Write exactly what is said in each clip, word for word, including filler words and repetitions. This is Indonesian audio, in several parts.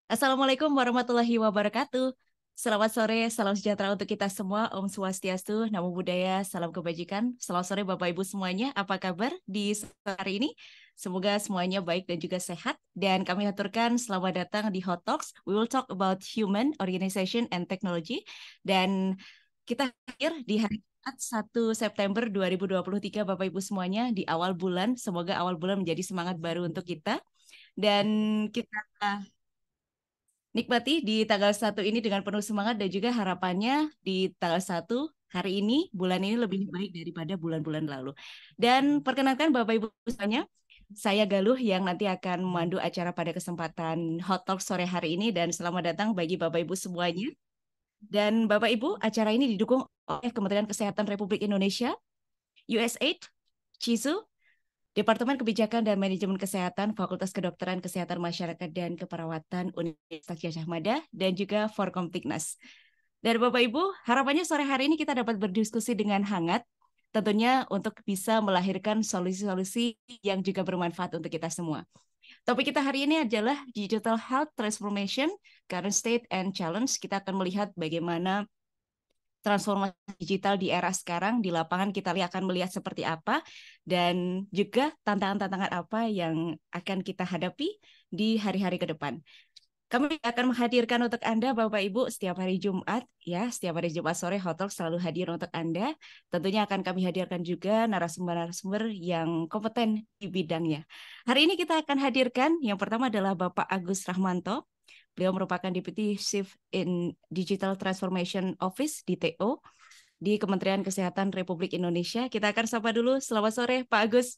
Assalamualaikum warahmatullahi wabarakatuh. Selamat sore, salam sejahtera untuk kita semua. Om Swastiastu, Namo Buddhaya, salam kebajikan. Selamat sore Bapak Ibu semuanya. Apa kabar di hari ini? Semoga semuanya baik dan juga sehat. Dan kami aturkan selamat datang di Hot Talks. We will talk about human, organization, and technology. Dan kita hadir di hari Jumat satu September dua ribu dua puluh tiga Bapak Ibu semuanya di awal bulan. Semoga awal bulan menjadi semangat baru untuk kita. Dan kita nikmati di tanggal satu ini dengan penuh semangat dan juga harapannya di tanggal satu hari ini, bulan ini lebih baik daripada bulan-bulan lalu. Dan perkenalkan Bapak Ibu semuanya, saya Galuh yang nanti akan memandu acara pada kesempatan Hot Talk sore hari ini dan selamat datang bagi Bapak Ibu semuanya. Dan Bapak Ibu, acara ini didukung oleh Kementerian Kesehatan Republik Indonesia, U S A I D, CISU, Departemen Kebijakan dan Manajemen Kesehatan, Fakultas Kedokteran Kesehatan Masyarakat dan Keperawatan Universitas Gadjah Mada, dan juga Forkompitnas. Dan Bapak Ibu, harapannya sore hari ini kita dapat berdiskusi dengan hangat, tentunya untuk bisa melahirkan solusi-solusi yang juga bermanfaat untuk kita semua. Topik kita hari ini adalah Digital Health Transformation, Current State and Challenge. Kita akan melihat bagaimana transformasi digital di era sekarang di lapangan kita akan melihat seperti apa dan juga tantangan-tantangan apa yang akan kita hadapi di hari-hari ke depan. Kami akan menghadirkan untuk Anda Bapak Ibu setiap hari Jumat ya, setiap hari Jumat sore Hot Talk selalu hadir untuk Anda. Tentunya akan kami hadirkan juga narasumber-narasumber yang kompeten di bidangnya. Hari ini kita akan hadirkan yang pertama adalah Bapak Agus Rahmanto. Beliau merupakan Deputy Chief in Digital Transformation Office D T O di Kementerian Kesehatan Republik Indonesia. Kita akan sapa dulu. Selamat sore, Pak Agus.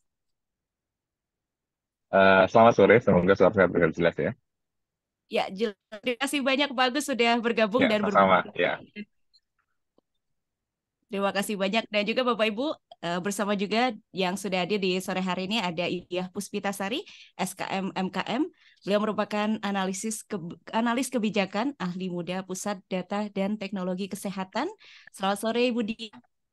Eh, selamat sore, semoga suara saya terdengar jelas ya. Ya, jelas. Terima kasih banyak Pak Agus sudah bergabung Ya, dan sama-sama. berbagi. Ya, Terima kasih banyak. Dan juga Bapak Ibu, eh, bersama juga yang sudah hadir di sore hari ini ada Iyah Puspitasari, S K M M K M. Beliau merupakan analisis ke, analis kebijakan, ahli muda Pusat Data dan Teknologi Kesehatan. Selamat sore Ibu Di.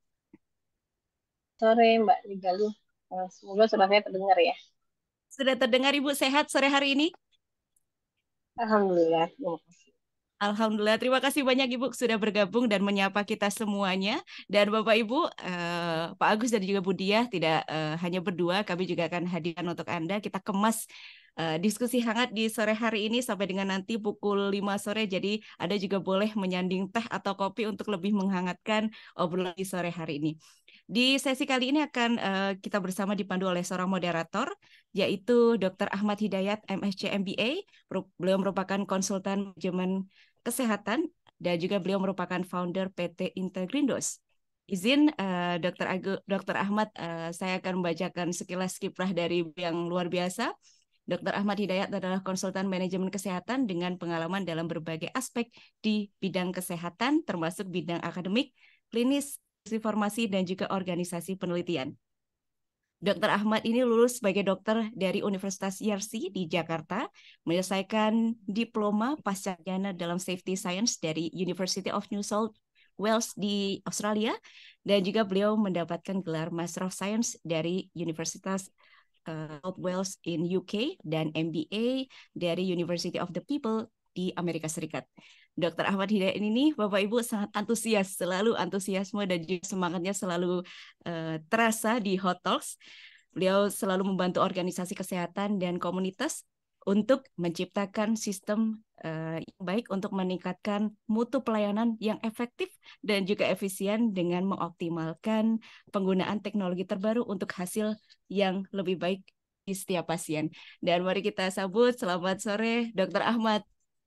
Sore Mbak Ligaluh. Eh, Semoga suara saya terdengar ya. Sudah terdengar Ibu sehat sore hari ini? Alhamdulillah. Terima kasih. Alhamdulillah, terima kasih banyak Ibu sudah bergabung dan menyapa kita semuanya. Dan Bapak Ibu, eh, Pak Agus dan juga Bu Diah tidak eh, hanya berdua, kami juga akan hadirkan untuk Anda. Kita kemas eh, diskusi hangat di sore hari ini sampai dengan nanti pukul lima sore. Jadi Anda juga boleh menyanding teh atau kopi untuk lebih menghangatkan obrolan di sore hari ini. Di sesi kali ini akan eh, kita bersama dipandu oleh seorang moderator, yaitu Doktor Ahmad Hidayat, M S C M B A. Beliau merupakan konsultan manajemen kesehatan dan juga beliau merupakan founder P T Integrindos. Izin uh, Dokter Agu, Dokter Ahmad, uh, saya akan membacakan sekilas kiprah dari yang luar biasa. Dokter Ahmad Hidayat adalah konsultan manajemen kesehatan dengan pengalaman dalam berbagai aspek di bidang kesehatan, termasuk bidang akademik, klinis, informasi, dan juga organisasi penelitian. Dokter Ahmad ini lulus sebagai dokter dari Universitas Yarsi di Jakarta, menyelesaikan diploma pascasarjana dalam Safety Science dari University of New South Wales di Australia, dan juga beliau mendapatkan gelar Master of Science dari Universitas uh, South Wales in U K dan M B A dari University of the People di Amerika Serikat. Dokter Ahmad Hidayat ini, Bapak Ibu sangat antusias, selalu antusiasme dan juga semangatnya selalu uh, terasa di Hot Talks. Beliau selalu membantu organisasi kesehatan dan komunitas untuk menciptakan sistem uh, yang baik untuk meningkatkan mutu pelayanan yang efektif dan juga efisien dengan mengoptimalkan penggunaan teknologi terbaru untuk hasil yang lebih baik di setiap pasien. Dan mari kita sambut, selamat sore, Dokter Ahmad.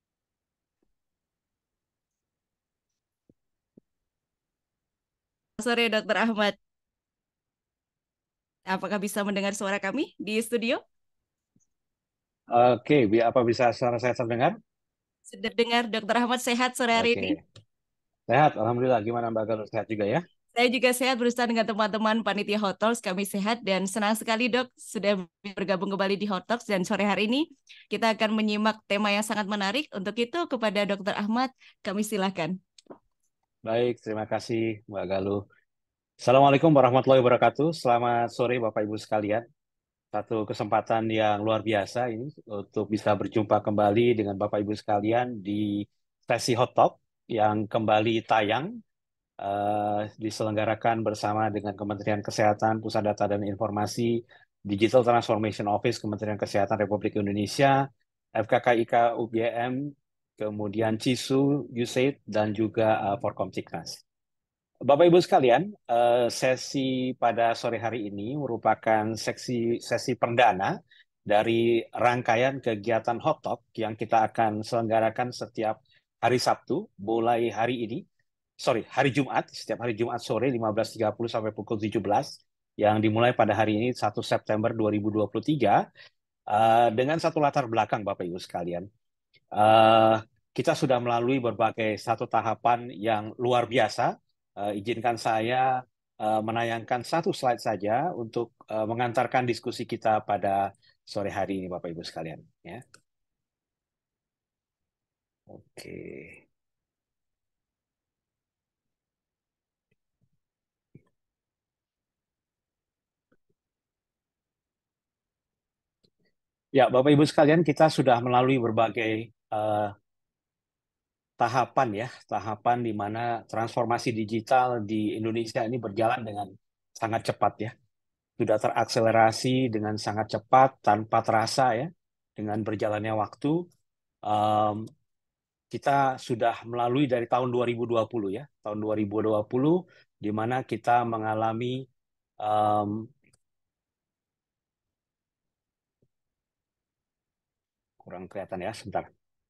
Sore, Dokter Ahmad. Apakah bisa mendengar suara kami di studio? Oke, bi- apa bisa suara saya terdengar? Sudah dengar, Dokter Ahmad sehat sore hari Oke, ini? sehat. Alhamdulillah. Gimana Mbak Galuh? Sehat juga ya? Saya juga sehat berusaha dengan teman-teman panitia Hot Talks. Kami sehat dan senang sekali dok sudah bergabung kembali di Hot Talks. Dan sore hari ini kita akan menyimak tema yang sangat menarik. Untuk itu kepada Dokter Ahmad kami silakan. Baik, terima kasih Mbak Galuh. Assalamualaikum warahmatullahi wabarakatuh. Selamat sore Bapak Ibu sekalian. Satu kesempatan yang luar biasa ini untuk bisa berjumpa kembali dengan Bapak Ibu sekalian di sesi Hot Talk yang kembali tayang, eh, diselenggarakan bersama dengan Kementerian Kesehatan, Pusat Data dan Informasi, Digital Transformation Office Kementerian Kesehatan Republik Indonesia, F K K I K U G M, kemudian CISU, U S A I D, dan juga eh, Forkomtiknas. Bapak Ibu sekalian, eh, sesi pada sore hari ini merupakan sesi sesi perdana dari rangkaian kegiatan Hot Talk yang kita akan selenggarakan setiap hari Sabtu mulai hari ini, sorry, hari Jumat, setiap hari Jumat sore lima belas tiga puluh sampai pukul tujuh belas, yang dimulai pada hari ini satu September dua ribu dua puluh tiga, eh, dengan satu latar belakang Bapak Ibu sekalian. Eh, kita sudah melalui berbagai satu tahapan yang luar biasa. Eh, izinkan saya eh, menayangkan satu slide saja untuk eh, mengantarkan diskusi kita pada sore hari ini, Bapak Ibu sekalian. Ya, oke. Ya, Bapak Ibu sekalian, kita sudah melalui berbagai eh, tahapan ya, tahapan di mana transformasi digital di Indonesia ini berjalan dengan sangat cepat ya. Sudah terakselerasi dengan sangat cepat tanpa terasa ya, dengan berjalannya waktu. um, kita sudah melalui dari tahun dua ribu dua puluh ya, tahun dua ribu dua puluh di mana kita mengalami um, kurang kelihatan ya, sebentar.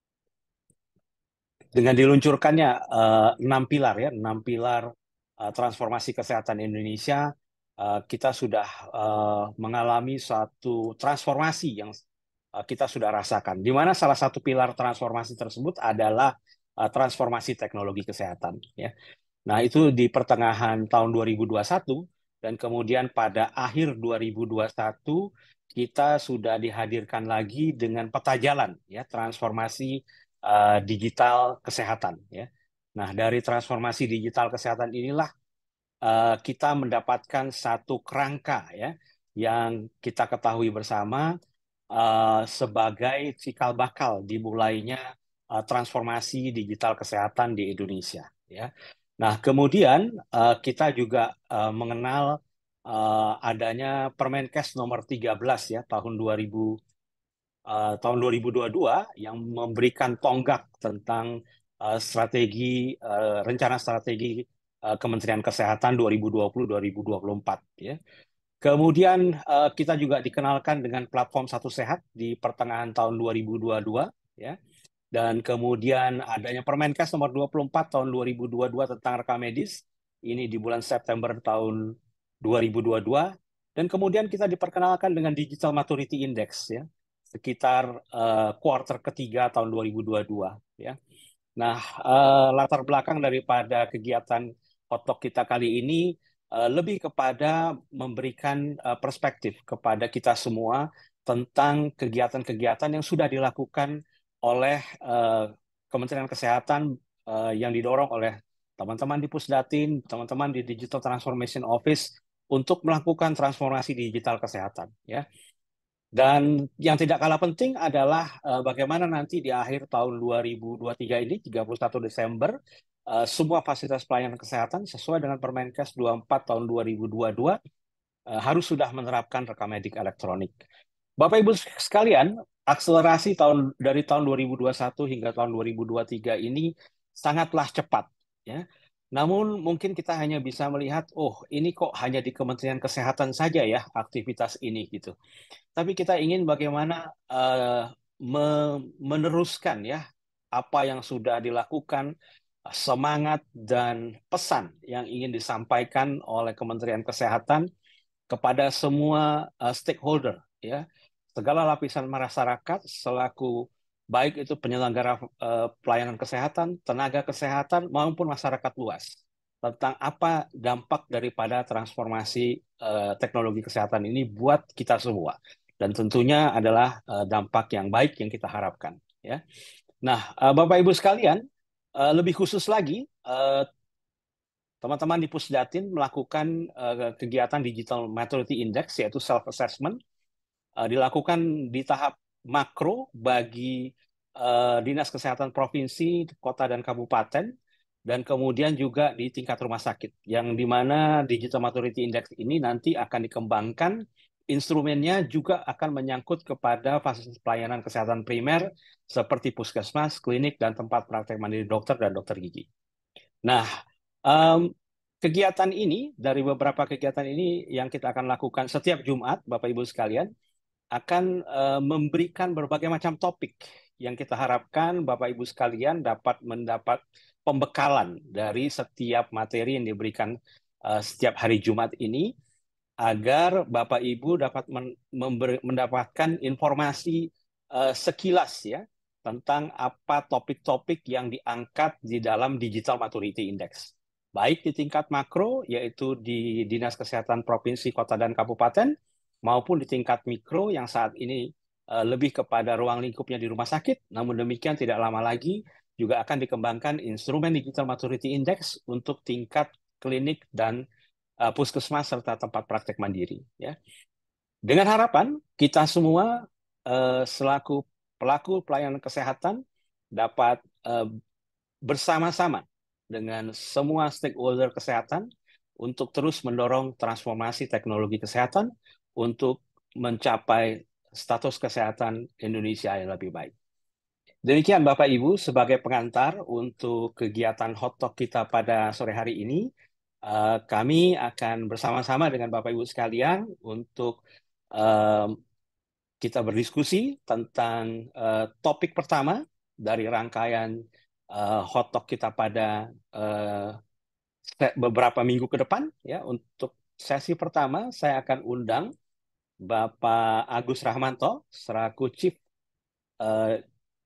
Dengan diluncurkannya uh, enam pilar ya, enam pilar uh, transformasi kesehatan Indonesia, uh, kita sudah uh, mengalami satu transformasi yang uh, kita sudah rasakan. Di mana salah satu pilar transformasi tersebut adalah uh, transformasi teknologi kesehatan. Ya. Nah itu di pertengahan tahun dua ribu dua puluh satu dan kemudian pada akhir dua ribu dua puluh satu kita sudah dihadirkan lagi dengan peta jalan ya transformasi uh, digital kesehatan ya. Nah, dari transformasi digital kesehatan inilah uh, kita mendapatkan satu kerangka ya yang kita ketahui bersama uh, sebagai cikal bakal dimulainya uh, transformasi digital kesehatan di Indonesia ya. Nah, kemudian uh, kita juga uh, mengenal uh, adanya Permenkes nomor tiga belas ya tahun dua ribu uh, tahun dua ribu dua puluh dua yang memberikan tonggak tentang uh, strategi uh, rencana strategi uh, Kementerian Kesehatan dua ribu dua puluh sampai dua ribu dua puluh empat ya. Kemudian uh, kita juga dikenalkan dengan platform Satu Sehat di pertengahan tahun dua ribu dua puluh dua ya. Dan kemudian adanya Permenkes nomor dua puluh empat tahun dua ribu dua puluh dua tentang rekam medis ini di bulan September tahun dua ribu dua puluh dua dan kemudian kita diperkenalkan dengan Digital Maturity Index ya sekitar uh, kuartal ketiga tahun dua ribu dua puluh dua ya. Nah, uh, latar belakang daripada kegiatan Hot Talk kita kali ini uh, lebih kepada memberikan uh, perspektif kepada kita semua tentang kegiatan-kegiatan yang sudah dilakukan oleh uh, Kementerian Kesehatan uh, yang didorong oleh teman-teman di Pusdatin, teman-teman di Digital Transformation Office untuk melakukan transformasi digital kesehatan ya. Dan yang tidak kalah penting adalah uh, bagaimana nanti di akhir tahun dua ribu dua puluh tiga ini, tiga puluh satu Desember, uh, semua fasilitas pelayanan kesehatan sesuai dengan Permenkes dua puluh empat tahun dua ribu dua puluh dua uh, harus sudah menerapkan rekam medik elektronik. Bapak Ibu sekalian, akselerasi tahun dari tahun dua ribu dua puluh satu hingga tahun dua ribu dua puluh tiga ini sangatlah cepat ya. Namun mungkin kita hanya bisa melihat, oh ini kok hanya di Kementerian Kesehatan saja ya aktivitas ini gitu. Tapi kita ingin bagaimana uh, me- meneruskan ya apa yang sudah dilakukan, semangat dan pesan yang ingin disampaikan oleh Kementerian Kesehatan kepada semua uh, stakeholder ya, segala lapisan masyarakat selaku baik itu penyelenggara uh, pelayanan kesehatan, tenaga kesehatan maupun masyarakat luas tentang apa dampak daripada transformasi uh, teknologi kesehatan ini buat kita semua. Dan tentunya adalah uh, dampak yang baik yang kita harapkan. Ya. Nah, uh, Bapak Ibu sekalian, uh, lebih khusus lagi, uh, teman-teman di Pusdatin melakukan uh, kegiatan Digital Maturity Index, yaitu self-assessment, uh, dilakukan di tahap makro bagi uh, Dinas Kesehatan Provinsi, Kota, dan Kabupaten, dan kemudian juga di tingkat rumah sakit, yang di mana Digital Maturity Index ini nanti akan dikembangkan. Instrumennya juga akan menyangkut kepada fasilitas pelayanan kesehatan primer seperti puskesmas, klinik, dan tempat praktek mandiri dokter dan dokter gigi. Nah, um, kegiatan ini, dari beberapa kegiatan ini yang kita akan lakukan setiap Jumat, Bapak Ibu sekalian, akan uh, memberikan berbagai macam topik yang kita harapkan Bapak Ibu sekalian dapat mendapat pembekalan dari setiap materi yang diberikan uh, setiap hari Jumat ini, agar Bapak Ibu dapat men memberi, mendapatkan informasi uh, sekilas ya tentang apa topik-topik yang diangkat di dalam Digital Maturity Index. Baik di tingkat makro, yaitu di Dinas Kesehatan Provinsi, Kota, dan Kabupaten, maupun di tingkat mikro yang saat ini uh, lebih kepada ruang lingkupnya di rumah sakit. Namun demikian tidak lama lagi juga akan dikembangkan instrumen Digital Maturity Index untuk tingkat klinik dan uh, puskesmas serta tempat praktek mandiri. Ya. Dengan harapan kita semua uh, selaku pelaku pelayanan kesehatan dapat uh, bersama-sama dengan semua stakeholder kesehatan untuk terus mendorong transformasi teknologi kesehatan untuk mencapai status kesehatan Indonesia yang lebih baik. Demikian Bapak Ibu sebagai pengantar untuk kegiatan Hot Talk kita pada sore hari ini. Uh, kami akan bersama-sama dengan Bapak Ibu sekalian untuk uh, kita berdiskusi tentang uh, topik pertama dari rangkaian uh, Hot Talk kita pada uh, beberapa minggu ke depan. Ya, untuk sesi pertama saya akan undang Bapak Agus Rahmanto selaku Chief uh,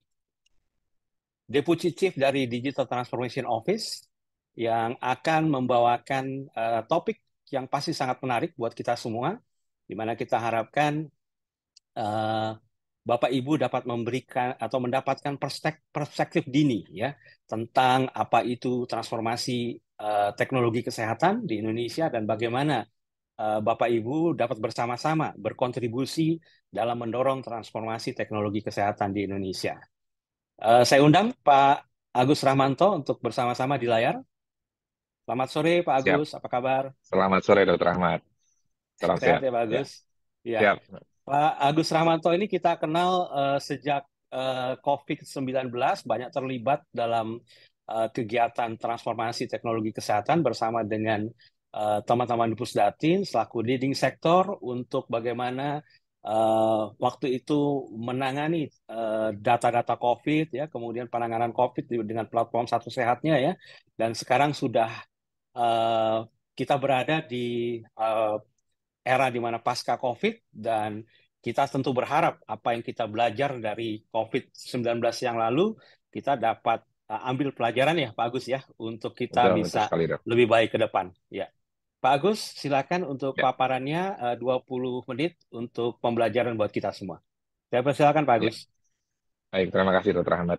Deputy Chief dari Digital Transformation Office yang akan membawakan uh, topik yang pasti sangat menarik buat kita semua, di mana kita harapkan uh, Bapak Ibu dapat memberikan atau mendapatkan perspektif, perspektif dini ya tentang apa itu transformasi uh, teknologi kesehatan di Indonesia dan bagaimana uh, Bapak Ibu dapat bersama-sama berkontribusi dalam mendorong transformasi teknologi kesehatan di Indonesia. Uh, saya undang Pak Agus Rahmanto untuk bersama-sama di layar. Selamat sore Pak Siap. Agus, apa kabar? Selamat sore Dokter Ahmad. Salam Sehat sehat. ya Pak Ya. Agus? Ya. Siap. Pak Agus Rahmanto ini kita kenal uh, sejak uh, covid sembilan belas, banyak terlibat dalam uh, kegiatan transformasi teknologi kesehatan bersama dengan uh, teman-teman di Pusdatin selaku leading sektor untuk bagaimana uh, waktu itu menangani uh, data-data COVID, ya, kemudian penanganan COVID dengan platform Satu Sehatnya, ya, dan sekarang sudah uh, kita berada di uh, era di mana pasca COVID, dan kita tentu berharap apa yang kita belajar dari covid sembilan belas yang lalu, kita dapat uh, ambil pelajaran ya Pak Agus ya, untuk kita Betul, betul bisa sekali, Dok. lebih baik ke depan. Ya, Pak Agus, silakan untuk Ya. paparannya uh, dua puluh menit untuk pembelajaran buat kita semua. Saya persilakan Pak Ya. Agus. Baik, terima kasih Dokter Ahmad.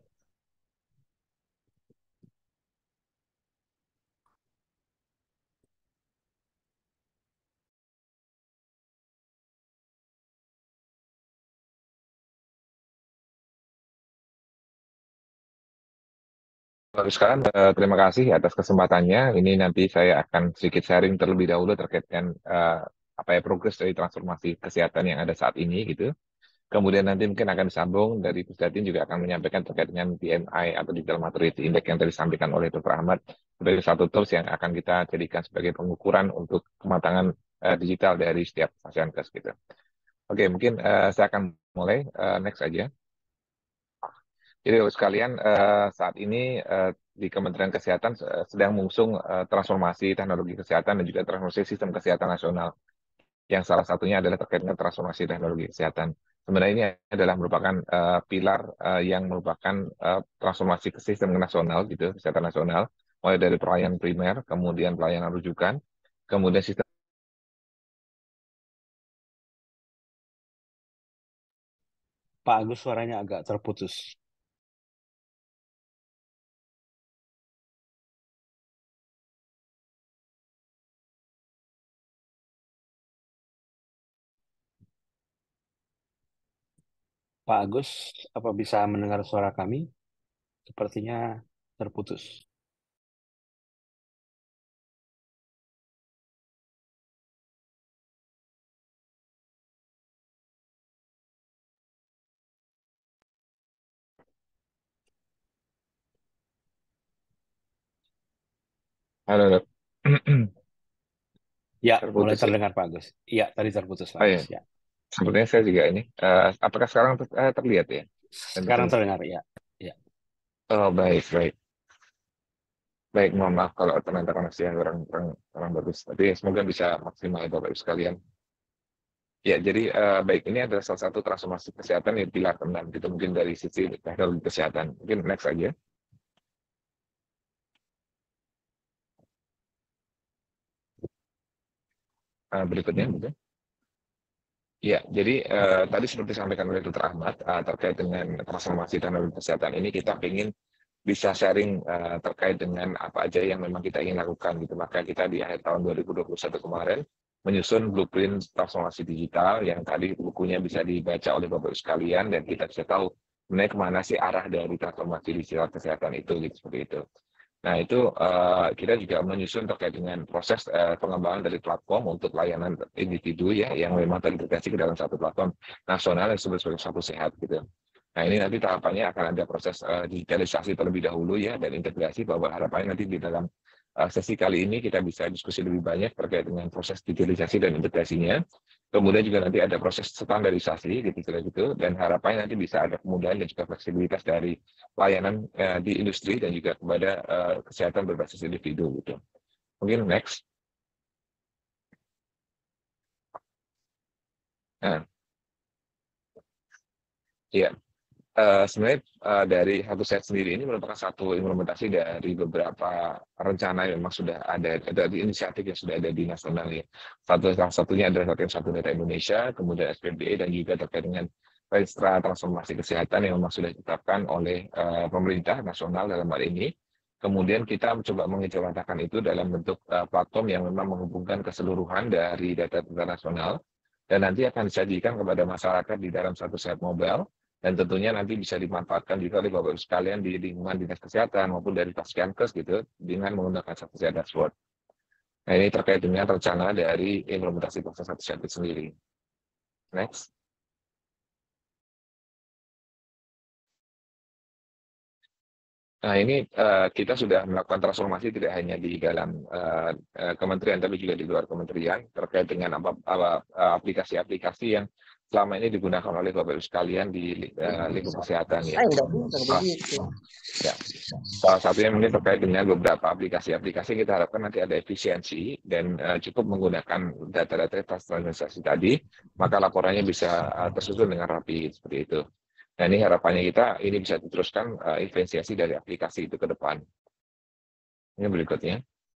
Lalu sekarang eh, terima kasih atas kesempatannya. Ini nanti saya akan sedikit sharing terlebih dahulu terkait dengan eh, apa ya progres dari transformasi kesehatan yang ada saat ini gitu. Kemudian nanti mungkin akan disambung dari Pusdatin juga akan menyampaikan terkait dengan D M I atau Digital Maturity Index yang tadi disampaikan oleh Dokter Ahmad sebagai satu tools yang akan kita jadikan sebagai pengukuran untuk kematangan eh, digital dari setiap Fasiankes gitu. Oke, mungkin eh, saya akan mulai eh, next aja. Jadi Bapak sekalian, eh, saat ini eh, di Kementerian Kesehatan eh, sedang mengusung eh, transformasi teknologi kesehatan dan juga transformasi sistem kesehatan nasional. Yang salah satunya adalah terkait dengan transformasi teknologi kesehatan. Sebenarnya ini adalah merupakan uh, pilar uh, yang merupakan uh, transformasi ke sistem nasional gitu, kesehatan nasional, mulai dari pelayanan primer, kemudian pelayanan rujukan, kemudian sistem. Pak Agus, suaranya agak terputus. Pak Agus, apa bisa mendengar suara kami? Sepertinya terputus. Halo, dok. Ya, mulai Terputus ya. terdengar Pak Agus. Iya, tadi terputus Pak Oh ya, Agus. Ya, sepertinya saya juga ini. Eh, apakah sekarang ter- eh, terlihat ya? Dan sekarang terdengar? terdengar ya. Ya, Oh, baik, baik. Baik, mohon maaf kalau ternyata koneksinya kurang, kurang, kurang bagus. Tapi semoga bisa maksimal ya, Bapak Ibu sekalian. Ya, jadi eh, baik, ini adalah salah satu transformasi kesehatan yang pilar keenam. Gitu, mungkin dari sisi teknologi kesehatan. Mungkin next aja. Eh, berikutnya, gitu. Ya, jadi eh, tadi seperti disampaikan oleh Dokter Ahmad, eh, terkait dengan transformasi teknologi kesehatan ini, kita ingin bisa sharing uh, terkait dengan apa aja yang memang kita ingin lakukan gitu. Maka kita di akhir tahun dua ribu dua puluh satu kemarin menyusun blueprint transformasi digital yang tadi bukunya bisa dibaca oleh Bapak Ibu sekalian dan kita bisa tahu sebenarnya kemana sih arah dari transformasi digital kesehatan itu gitu seperti itu. Nah, itu uh, kita juga menyusun terkait dengan proses uh, pengembangan dari platform untuk layanan individu ya yang memang terintegrasi ke dalam satu platform nasional yang disebut sebagai Satu Sehat gitu. Nah, ini nanti tahapannya akan ada proses uh, digitalisasi terlebih dahulu ya dan integrasi, bahwa harapannya nanti di dalam uh, sesi kali ini kita bisa diskusi lebih banyak terkait dengan proses digitalisasi dan integrasinya. Kemudian juga nanti ada proses standarisasi gitu kira gitu, dan harapannya nanti bisa ada kemudahan dan juga fleksibilitas dari layanan uh, di industri dan juga kepada uh, kesehatan berbasis individu gitu. Mungkin next. Nah, iya. Uh, sebenarnya uh, dari Satu Sehat sendiri ini merupakan satu implementasi dari beberapa rencana yang memang sudah ada, dari inisiatif yang sudah ada di nasional ya. Satu salah satunya adalah Satu Satu Data Indonesia, kemudian S P B E dan juga terkait dengan registra transformasi kesehatan yang memang sudah ditetapkan oleh uh, pemerintah nasional dalam hal ini. Kemudian kita mencoba mengejawatakan itu dalam bentuk uh, platform yang memang menghubungkan keseluruhan dari data-data nasional dan nanti akan disajikan kepada masyarakat di dalam Satu Sehat Mobile. Dan tentunya nanti bisa dimanfaatkan juga oleh Bapak Ibu sekalian di lingkungan dinas kesehatan maupun dari Paskenkes gitu dengan menggunakan Satu Sehat Dashboard. Nah, ini terkait dengan rencana dari implementasi proses Satu Sehat itu sendiri. Next. Nah, ini uh, kita sudah melakukan transformasi tidak hanya di dalam uh, uh, kementerian, tapi juga di luar kementerian terkait dengan apa, apa, uh, aplikasi-aplikasi yang selama ini digunakan oleh Bapak Ibu sekalian di uh, lingkup kesehatan ya. Salah, ya. Salah satunya mungkin terkait dengan beberapa aplikasi-aplikasi kita harapkan nanti ada efisiensi dan uh, cukup menggunakan data-data transformasi tadi, maka laporannya bisa uh, tersusun dengan rapi seperti itu. Nah, ini harapannya kita ini bisa diteruskan uh, investasi dari aplikasi itu ke depan. Ini berikutnya.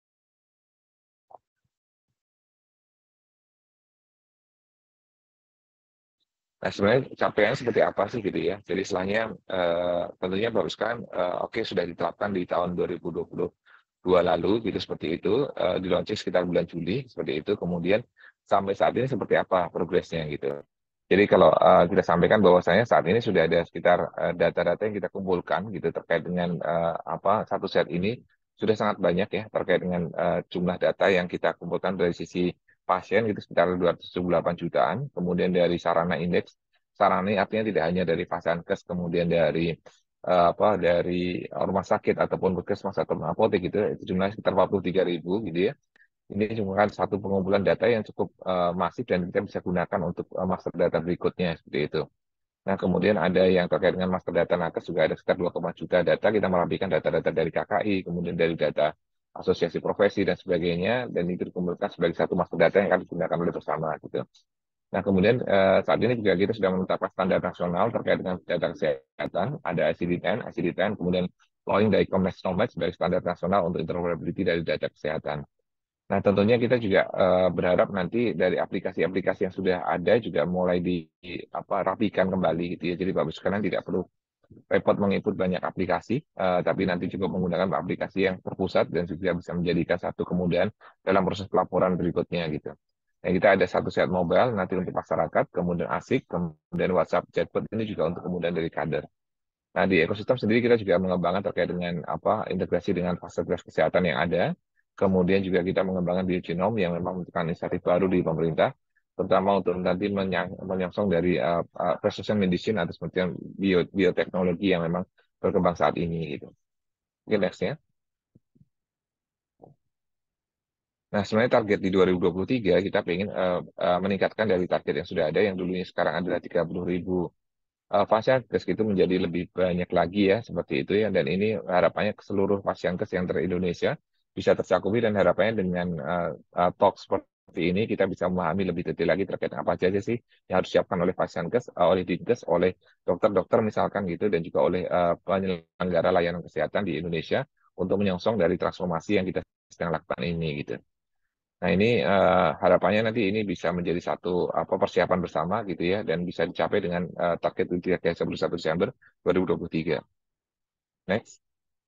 Nah, sebenarnya capaiannya seperti apa sih gitu ya. Jadi setelahnya uh, tentunya baru sekarang uh, oke okay, sudah diterapkan di tahun dua ribu dua puluh dua lalu gitu seperti itu, uh, di launching sekitar bulan Juli seperti itu. Kemudian sampai saat ini seperti apa progresnya gitu. Jadi kalau uh, kita sampaikan bahwasanya saat ini sudah ada sekitar uh, data-data yang kita kumpulkan gitu terkait dengan uh, apa Satu Sehat ini sudah sangat banyak ya terkait dengan uh, jumlah data yang kita kumpulkan dari sisi pasien itu sekitar dua ratus tujuh puluh delapan jutaan, kemudian dari sarana indeks, sarana ini artinya tidak hanya dari Paskenkes, kemudian dari uh, apa dari rumah sakit ataupun puskesmas atau apotek gitu, itu jumlahnya sekitar empat puluh tiga ribu gitu ya. Ini merupakan satu pengumpulan data yang cukup uh, masif dan kita bisa gunakan untuk uh, master data berikutnya seperti itu. Nah, kemudian ada yang terkait dengan master data nakes juga ada sekitar dua koma juta data. Kita merapikan data-data dari K K I, kemudian dari data asosiasi profesi dan sebagainya, dan itu dikumpulkan sebagai satu master data yang akan digunakan oleh bersama gitu. Nah, kemudian eh, saat ini juga kita sudah menetapkan standar nasional terkait dengan data kesehatan, ada I C D sepuluh, I C D sepuluh, kemudian Lawyering dari Comnex Knowledge sebagai standar nasional untuk interoperability dari data kesehatan. Nah, tentunya kita juga uh, berharap nanti dari aplikasi-aplikasi yang sudah ada juga mulai di, di apa rapikan kembali gitu ya. Jadi Bapak sekarang tidak perlu repot menginput banyak aplikasi, uh, tapi nanti cukup menggunakan aplikasi yang terpusat dan juga bisa menjadikan satu kemudahan dalam proses pelaporan berikutnya gitu. Nah, kita ada satu set mobile nanti untuk masyarakat, kemudian ASIK, kemudian WhatsApp chatbot ini juga untuk kemudian dari kader. Nah, di ekosistem sendiri kita juga mengembangkan terkait dengan apa integrasi dengan fasilitas kesehatan yang ada. Kemudian juga kita mengembangkan biogenom yang memang merupakan inisiatif baru di pemerintah, terutama untuk nanti menyang, menyongsong dari uh, uh, precision medicine atau seperti bio, bioteknologi yang memang berkembang saat ini gitu. Oke, next ya. Nah, sebenarnya target di dua ribu dua puluh tiga kita ingin uh, uh, meningkatkan dari target yang sudah ada, yang dulunya sekarang adalah tiga puluh ribu uh, Fasiankes itu menjadi lebih banyak lagi ya, seperti itu ya. Dan ini harapannya ke seluruh Fasiankes yang ter-Indonesia bisa tercakupi, dan harapannya dengan uh, uh, talk seperti ini kita bisa memahami lebih detail lagi terkait apa saja sih yang harus disiapkan oleh Fasiankes, uh, oleh Dinkes, oleh dokter-dokter misalkan gitu, dan juga oleh uh, penyelenggara layanan kesehatan di Indonesia untuk menyongsong dari transformasi yang kita sedang lakukan ini gitu. Nah, ini uh, harapannya nanti ini bisa menjadi satu apa persiapan bersama gitu ya, dan bisa dicapai dengan uh, target tiga puluh satu Desember dua ribu dua puluh tiga. Next.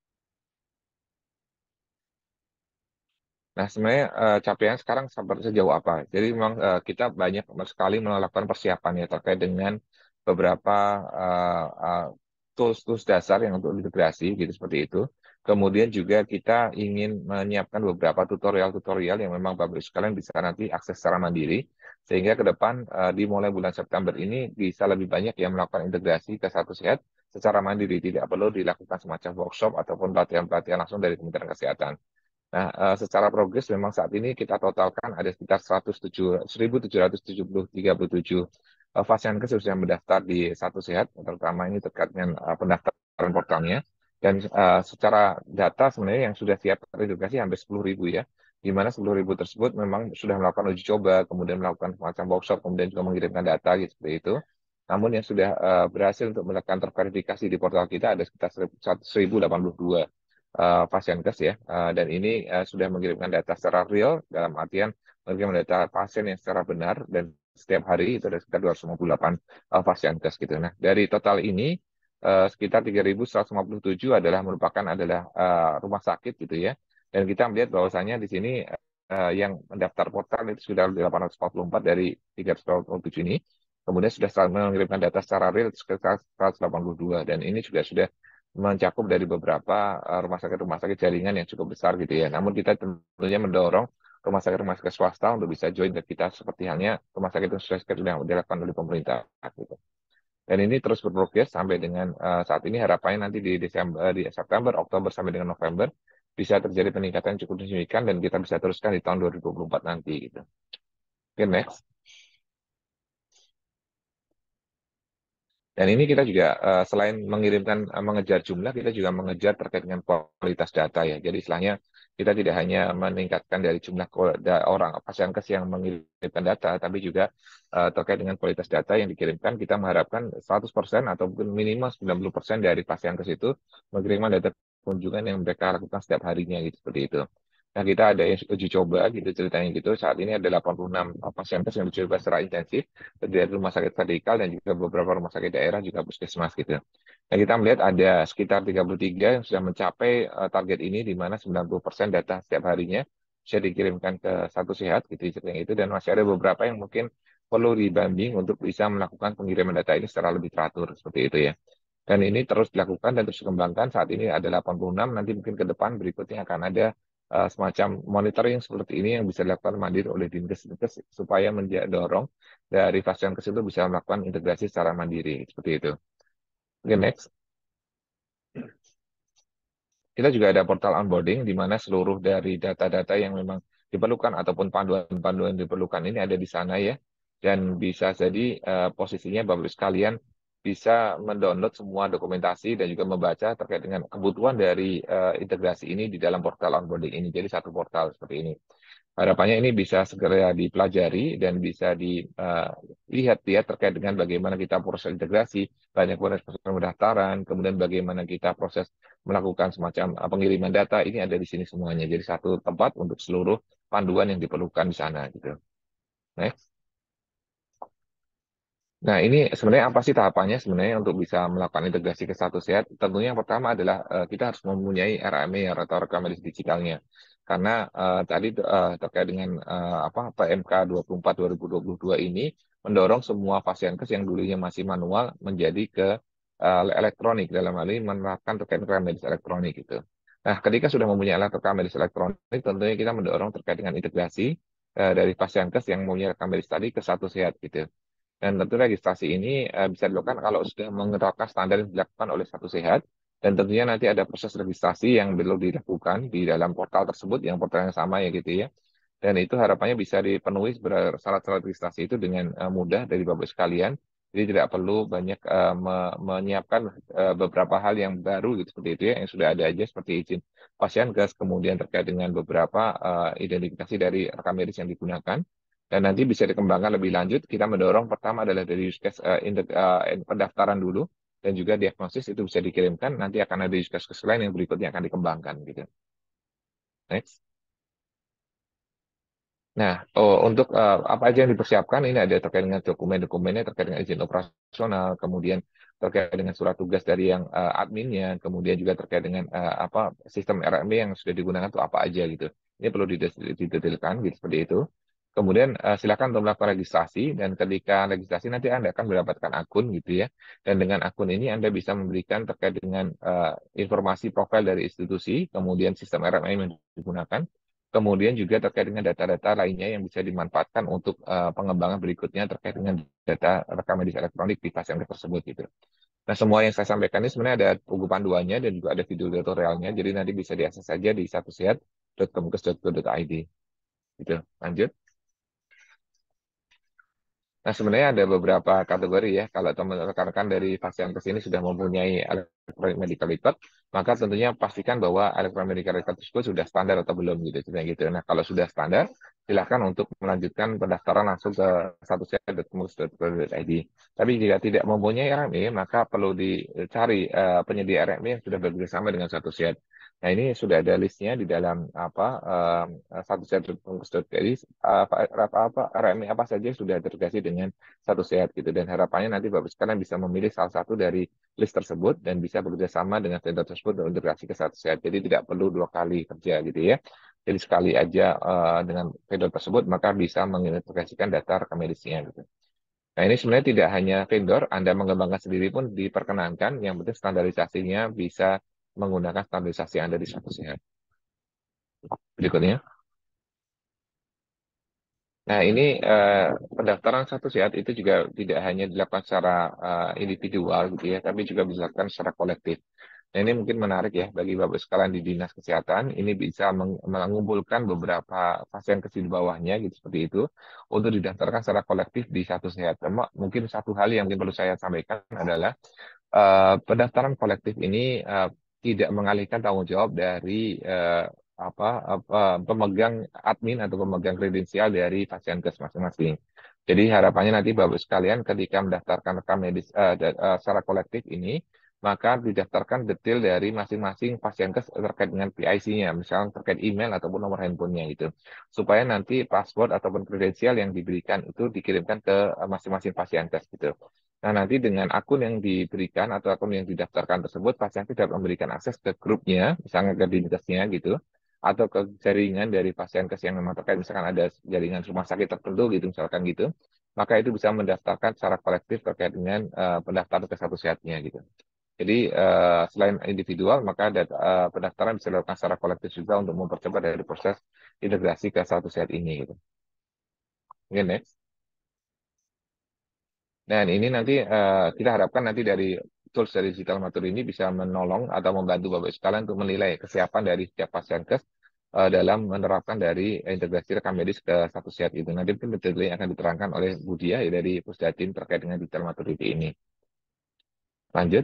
Nah, sebenarnya uh, capaian sekarang sampai sejauh apa? Jadi memang uh, kita banyak sekali melakukan persiapan ya terkait dengan beberapa uh, uh, tools-tools dasar yang untuk integrasi gitu seperti itu. Kemudian juga kita ingin menyiapkan beberapa tutorial-tutorial yang memang Bapak Ibu sekalian bisa nanti akses secara mandiri, sehingga ke depan uh, dimulai bulan September ini bisa lebih banyak yang melakukan integrasi ke Satu Sehat secara mandiri, tidak perlu dilakukan semacam workshop ataupun pelatihan-pelatihan langsung dari Kementerian Kesehatan. Nah, uh, secara progres memang saat ini kita totalkan ada sekitar seribu tujuh ratus tiga puluh tujuh uh, Fasiankes yang mendaftar di Satu Sehat, terutama ini terkait dengan uh, pendaftaran portalnya. Dan uh, secara data sebenarnya yang sudah siap terintegrasi hampir sepuluh ribu ya, di mana sepuluh ribu tersebut memang sudah melakukan uji coba, kemudian melakukan semacam workshop, kemudian juga mengirimkan data gitu seperti itu. Namun yang sudah uh, berhasil untuk melakukan terverifikasi di portal kita ada sekitar seribu delapan puluh dua uh, Fasiankes ya, uh, dan ini uh, sudah mengirimkan data secara real, dalam artian mengirimkan data pasien yang secara benar, dan setiap hari itu ada sekitar dua ratus lima puluh delapan uh, Fasiankes gitu. Nah, dari total ini uh, sekitar tiga ribu seratus lima puluh tujuh adalah merupakan adalah uh, rumah sakit gitu ya, dan kita melihat bahwasannya di sini uh, yang mendaftar portal itu sudah delapan ratus empat puluh empat dari tiga ratus empat puluh tujuh ini, kemudian sudah mengirimkan data secara real sekitar seratus delapan puluh dua, dan ini juga sudah mencakup dari beberapa uh, rumah sakit-rumah sakit jaringan yang cukup besar gitu ya. Namun kita tentunya mendorong rumah sakit-rumah sakit swasta untuk bisa join ke kita seperti halnya rumah sakit yang sudah yang dilakukan oleh pemerintah gitu. Dan ini terus berprogres sampai dengan uh, saat ini harapannya nanti di Desember, di September, Oktober sampai dengan November bisa terjadi peningkatan yang cukup signifikan, dan kita bisa teruskan di tahun dua ribu dua puluh empat nanti gitu. Oke, okay, next. Dan ini kita juga uh, selain mengirimkan uh, mengejar jumlah, kita juga mengejar terkait dengan kualitas data ya. Jadi istilahnya kita tidak hanya meningkatkan dari jumlah orang Fasiankes yang mengirimkan data, tapi juga uh, terkait dengan kualitas data yang dikirimkan. Kita mengharapkan seratus persen ataupun minimal sembilan puluh persen dari Fasiankes itu mengirimkan data kunjungan yang mereka lakukan setiap harinya gitu, seperti itu. Nah, kita ada uji coba gitu ceritanya gitu. Saat ini ada delapan puluh enam Fasiankes yang dicoba secara intensif dari rumah sakit vertikal dan juga beberapa rumah sakit daerah juga puskesmas gitu. Nah, kita melihat ada sekitar tiga puluh tiga yang sudah mencapai uh, target ini, di mana sembilan puluh persen data setiap harinya bisa dikirimkan ke Satu Sehat gitu ceritanya itu, dan masih ada beberapa yang mungkin perlu dibanding untuk bisa melakukan pengiriman data ini secara lebih teratur seperti itu ya. Dan ini terus dilakukan dan terus dikembangkan. Saat ini ada delapan puluh enam, nanti mungkin ke depan berikutnya akan ada uh, semacam monitoring seperti ini yang bisa dilakukan mandiri oleh Dinkes supaya mendorong dari Fasiankes itu bisa melakukan integrasi secara mandiri seperti itu. Oke, okay, next. Kita juga ada portal onboarding di mana seluruh dari data-data yang memang diperlukan ataupun panduan-panduan yang diperlukan ini ada di sana ya. Dan bisa jadi uh, posisinya Bapak Ibu sekalian bisa mendownload semua dokumentasi dan juga membaca terkait dengan kebutuhan dari uh, integrasi ini di dalam portal onboarding ini. Jadi satu portal seperti ini. Harapannya ini bisa segera dipelajari dan bisa dilihat-lihat uh, terkait dengan bagaimana kita proses integrasi, banyak proses pendaftaran, kemudian bagaimana kita proses melakukan semacam uh, pengiriman data, ini ada di sini semuanya. Jadi satu tempat untuk seluruh panduan yang diperlukan di sana gitu. Next. Nah, ini sebenarnya apa sih tahapannya sebenarnya untuk bisa melakukan integrasi ke Satu Sehat? Tentunya yang pertama adalah uh, kita harus mempunyai R M E atau rekam medis digitalnya. Karena uh, tadi uh, terkait dengan uh, apa P M K dua puluh empat dua ribu dua puluh dua ini mendorong semua pasienkes yang dulunya masih manual menjadi ke uh, elektronik, dalam hal ini menerapkan terkait rekam medis elektronik gitu. Nah, ketika sudah mempunyai alat rekam medis elektronik, tentunya kita mendorong terkait dengan integrasi uh, dari pasienkes yang mempunyai rekam medis tadi ke Satu Sehat gitu. Dan tentu registrasi ini uh, bisa dilakukan kalau sudah menerapkan standar yang dilakukan oleh Satu Sehat. Dan tentunya nanti ada proses registrasi yang perlu dilakukan di dalam portal tersebut, yang portal yang sama ya gitu ya. Dan itu harapannya bisa dipenuhi syarat-syarat registrasi itu dengan uh, mudah dari Bapak sekalian. Jadi tidak perlu banyak uh, me menyiapkan uh, beberapa hal yang baru gitu seperti itu ya, yang sudah ada aja seperti izin pasienkes, kemudian terkait dengan beberapa uh, identifikasi dari rekam medis yang digunakan. Dan nanti bisa dikembangkan lebih lanjut. Kita mendorong pertama adalah dari use case uh, uh, pendaftaran dulu, dan juga diagnosis itu bisa dikirimkan, nanti akan ada use case lain yang berikutnya akan dikembangkan gitu. Next. Nah, oh, untuk uh, apa aja yang dipersiapkan, ini ada terkait dengan dokumen-dokumennya, terkait dengan izin operasional, kemudian terkait dengan surat tugas dari yang uh, adminnya, kemudian juga terkait dengan uh, apa sistem R M B yang sudah digunakan itu apa aja gitu. Ini perlu didetailkan gitu seperti itu. Kemudian uh, silakan untuk melakukan registrasi, dan ketika registrasi nanti Anda akan mendapatkan akun gitu ya. Dan dengan akun ini Anda bisa memberikan terkait dengan uh, informasi profil dari institusi, kemudian sistem R M M yang digunakan, kemudian juga terkait dengan data-data lainnya yang bisa dimanfaatkan untuk uh, pengembangan berikutnya terkait dengan data rekam medis elektronik di pasien tersebut gitu. Nah, semua yang saya sampaikan ini sebenarnya ada buku panduannya dan juga ada video tutorialnya, jadi nanti bisa diakses saja di satusehat dot kemkes dot go dot i d. Gitu. Lanjut. Nah, sebenarnya ada beberapa kategori ya. Kalau teman-teman rekan-rekan dari pasienkes ini sudah mempunyai electronic medical record, maka tentunya pastikan bahwa electronic medical record tersebut sudah standar atau belum gitu. gitu. Nah, kalau sudah standar, silakan untuk melanjutkan pendaftaran langsung ke satusehat dot kemkes dot go dot i d. Tapi jika tidak mempunyai R M E, maka perlu dicari uh, penyedia R M E yang sudah bekerjasama dengan Satusehat. Nah, ini sudah ada listnya di dalam apa um, satusehat dot kemkes dot i d, apa, apa, apa R M E apa saja yang sudah terintegrasi dengan Satusehat gitu. Dan harapannya nanti Bapak sekalian bisa memilih salah satu dari list tersebut dan bisa bekerja sama dengan vendor tersebut dan integrasi ke Satusehat. Jadi tidak perlu dua kali kerja gitu ya. Jadi sekali aja uh, dengan vendor tersebut maka bisa mengintegrasikan data rekam medisnya gitu. Nah, ini sebenarnya tidak hanya vendor, Anda mengembangkan sendiri pun diperkenankan, yang penting standarisasinya bisa menggunakan standarisasi yang ada di Satusehat. Berikutnya. Nah, ini uh, pendaftaran Satusehat itu juga tidak hanya dilakukan secara uh, individual gitu ya, tapi juga bisa dilakukan secara kolektif. Nah, ini mungkin menarik ya bagi Bapak sekalian di Dinas Kesehatan, ini bisa meng mengumpulkan beberapa pasien di bawahnya gitu seperti itu untuk didaftarkan secara kolektif di Satusehat. Mungkin satu hal yang perlu saya sampaikan adalah uh, pendaftaran kolektif ini uh, tidak mengalihkan tanggung jawab dari uh, apa, apa pemegang admin atau pemegang kredensial dari pasienkes masing-masing. Jadi harapannya nanti Bapak sekalian ketika mendaftarkan rekam medis uh, uh, secara kolektif ini, maka didaftarkan detail dari masing-masing pasienkes terkait dengan P I C-nya, misalnya terkait email ataupun nomor handphonenya itu, supaya nanti password ataupun kredensial yang diberikan itu dikirimkan ke masing-masing pasienkes gitu. Nah, nanti dengan akun yang diberikan atau akun yang didaftarkan tersebut, pasienkes dapat memberikan akses ke grupnya, misalnya ke dinasnya gitu, atau ke jaringan dari pasienkes yang memang terkait, misalkan ada jaringan rumah sakit tertentu gitu, misalkan gitu, maka itu bisa mendaftarkan secara kolektif terkait dengan uh, pendaftaran ke Satusehatnya gitu. Jadi uh, selain individual, maka data, uh, pendaftaran bisa dilakukan secara kolektif juga untuk mempercepat dari proses integrasi ke Satusehat ini gitu. Oke, next. Dan ini nanti uh, kita harapkan nanti dari tools dari digital matur ini bisa menolong atau membantu Bapak sekalian untuk menilai kesiapan dari setiap pasienkes uh, dalam menerapkan dari integrasi rekam medis ke Satusehat itu. Nanti mungkin detailnya akan diterangkan oleh Bu Diah ya, dari Pusdatin terkait dengan digital maturity ini. Lanjut.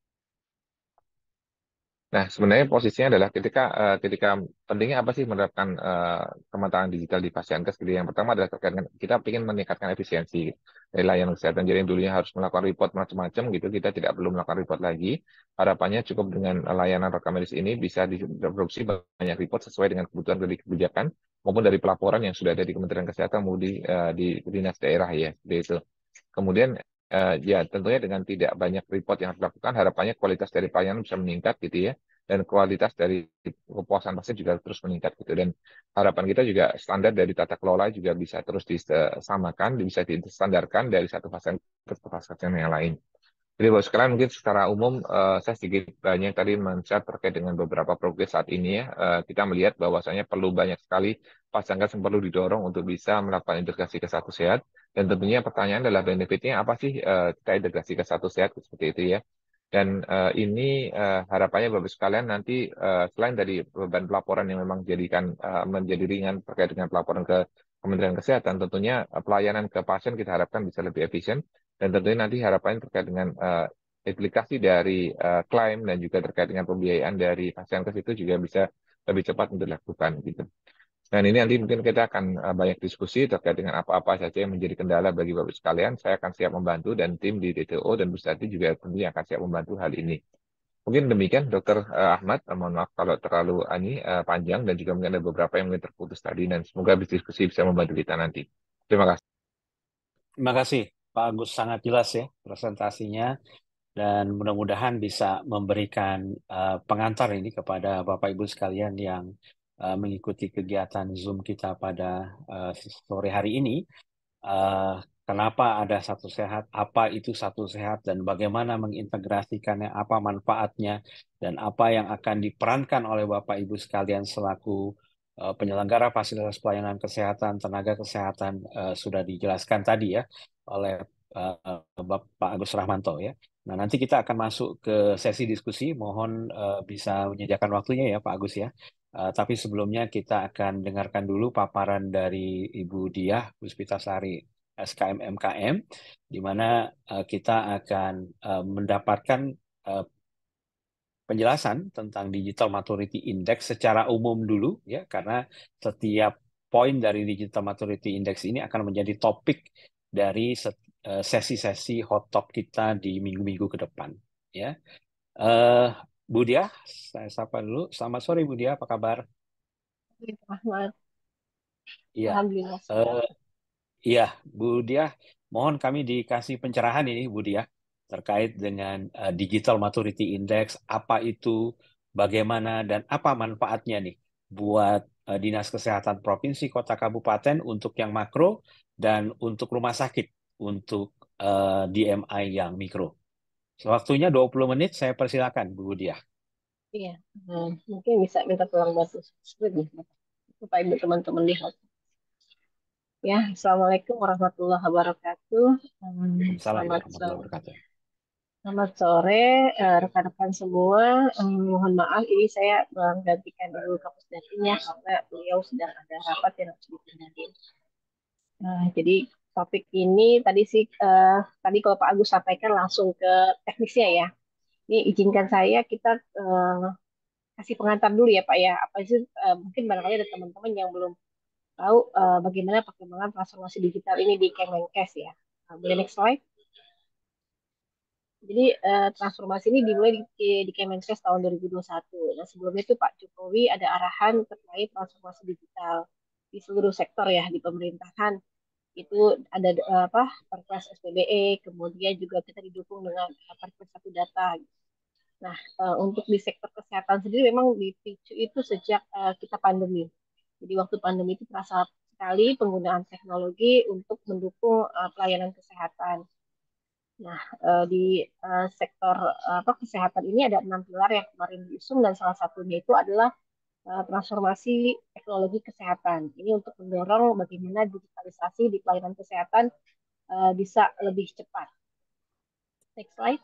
Nah, sebenarnya posisinya adalah ketika uh, ketika pentingnya apa sih menerapkan uh, kematangan digital di pasienkes gitu. Yang pertama adalah terkait dengan kita ingin meningkatkan efisiensi dari layanan kesehatan. Jadi yang dulunya harus melakukan report macam-macam gitu, kita tidak perlu melakukan report lagi. Harapannya cukup dengan layanan rekam medis ini bisa diproduksi banyak report sesuai dengan kebutuhan dari kebijakan maupun dari pelaporan yang sudah ada di Kementerian Kesehatan maupun di, uh, di dinas daerah ya, seperti itu. Kemudian eh, ya tentunya dengan tidak banyak report yang dilakukan, harapannya kualitas dari pelayanan bisa meningkat gitu ya, dan kualitas dari kepuasan pasien juga terus meningkat gitu. Dan harapan kita juga standar dari tata kelola juga bisa terus disamakan, bisa distandarkan dari satu pasien ke pasien yang lain. Jadi Bapak sekalian mungkin secara umum eh, saya sedikit banyak tadi men-share terkait dengan beberapa progres saat ini ya. Eh, kita melihat bahwasanya perlu banyak sekali pasangkas yang perlu didorong untuk bisa melakukan integrasi ke satu sehat. Dan tentunya pertanyaan adalah benefitnya apa sih eh, kita integrasi ke satu sehat seperti itu ya. Dan eh, ini eh, harapannya Bapak sekalian nanti eh, selain dari beban pelaporan yang memang jadikan eh, menjadi ringan terkait dengan pelaporan ke Kementerian Kesehatan, tentunya eh, pelayanan ke pasien kita harapkan bisa lebih efisien dan tentunya nanti harapannya terkait dengan uh, implikasi dari uh, klaim dan juga terkait dengan pembiayaan dari pasien ke situ juga bisa lebih cepat untuk dilakukan gitu. Dan ini nanti mungkin kita akan uh, banyak diskusi terkait dengan apa-apa saja yang menjadi kendala bagi Bapak sekalian. Saya akan siap membantu dan tim di D T O dan Bu Sati juga tentunya akan siap membantu hal ini. Mungkin demikian Dokter uh, Ahmad. Uh, mohon maaf kalau terlalu ini uh, panjang dan juga mungkin ada beberapa yang mungkin terputus tadi dan semoga diskusi bisa membantu kita nanti. Terima kasih. Terima kasih, Pak Agus. Sangat jelas ya presentasinya dan mudah-mudahan bisa memberikan uh, pengantar ini kepada Bapak Ibu sekalian yang uh, mengikuti kegiatan Zoom kita pada uh, sore hari ini. Uh, kenapa ada satu sehat, apa itu satu sehat, dan bagaimana mengintegrasikannya, apa manfaatnya, dan apa yang akan diperankan oleh Bapak Ibu sekalian selaku uh, penyelenggara fasilitas pelayanan kesehatan, tenaga kesehatan uh, sudah dijelaskan tadi ya oleh uh, Bapak Agus Rahmanto ya. Nah, nanti kita akan masuk ke sesi diskusi. Mohon uh, bisa menyediakan waktunya ya Pak Agus ya. Uh, tapi sebelumnya kita akan dengarkan dulu paparan dari Ibu Diah Puspitasari S K M M K M, di mana uh, kita akan uh, mendapatkan uh, penjelasan tentang Digital Maturity Index secara umum dulu ya, karena setiap poin dari Digital Maturity Index ini akan menjadi topik dari uh, sesi-sesi hot talk kita di minggu-minggu ke depan ya. Uh, Bu Diah, saya sapa dulu. Selamat sore Bu Diah, apa kabar? Rahmat. Iya, Alhamdulillah uh, sehat. iya, Bu Diah, mohon kami dikasih pencerahan ini, Bu Diah, terkait dengan uh, Digital Maturity Index, apa itu, bagaimana, dan apa manfaatnya nih buat uh, Dinas Kesehatan Provinsi, Kota, Kabupaten untuk yang makro dan untuk rumah sakit, untuk uh, D M I yang mikro. Waktunya dua puluh menit, saya persilakan, Bu Diah. Iya, hmm, mungkin bisa minta tolong bantu screen ya, supaya ibu teman-teman lihat. Ya, Assalamualaikum warahmatullahi wabarakatuh. Hmm, Assalamualaikum Selamat warahmatullahi sore, wabarakatuh. selamat sore eh, rekan-rekan semua. Hmm, mohon maaf, ini saya menggantikan dulu kapus datinnya karena beliau sedang ada rapat yang harus dihadiri. Nah, jadi topik ini tadi sih, eh, tadi kalau Pak Agus sampaikan langsung ke teknisnya ya. Ini izinkan saya kita eh, kasih pengantar dulu ya Pak ya. Apa sih eh, mungkin barangkali ada teman-teman yang belum tahu eh, bagaimana perkembangan transformasi digital ini di Kemenkes ya. Nah, boleh next slide. Jadi eh, transformasi ini dimulai di, di, di Kemenkes tahun dua ribu dua puluh satu. Nah, sebelumnya itu Pak Jokowi ada arahan terkait transformasi digital di seluruh sektor ya di pemerintahan. Itu ada eh, apa Perpres S P B E, kemudian juga kita didukung dengan eh, Perpres Satu Data. Nah, eh, untuk di sektor kesehatan sendiri memang dipicu itu sejak eh, kita pandemi. Jadi waktu pandemi itu terasa sekali penggunaan teknologi untuk mendukung eh, pelayanan kesehatan. Nah, eh, di eh, sektor eh, apa kesehatan ini ada enam pilar yang kemarin diusung dan salah satunya itu adalah eh, transformasi teknologi kesehatan. Ini untuk mendorong bagaimana digitalisasi di pelayanan kesehatan eh, bisa lebih cepat. Next slide.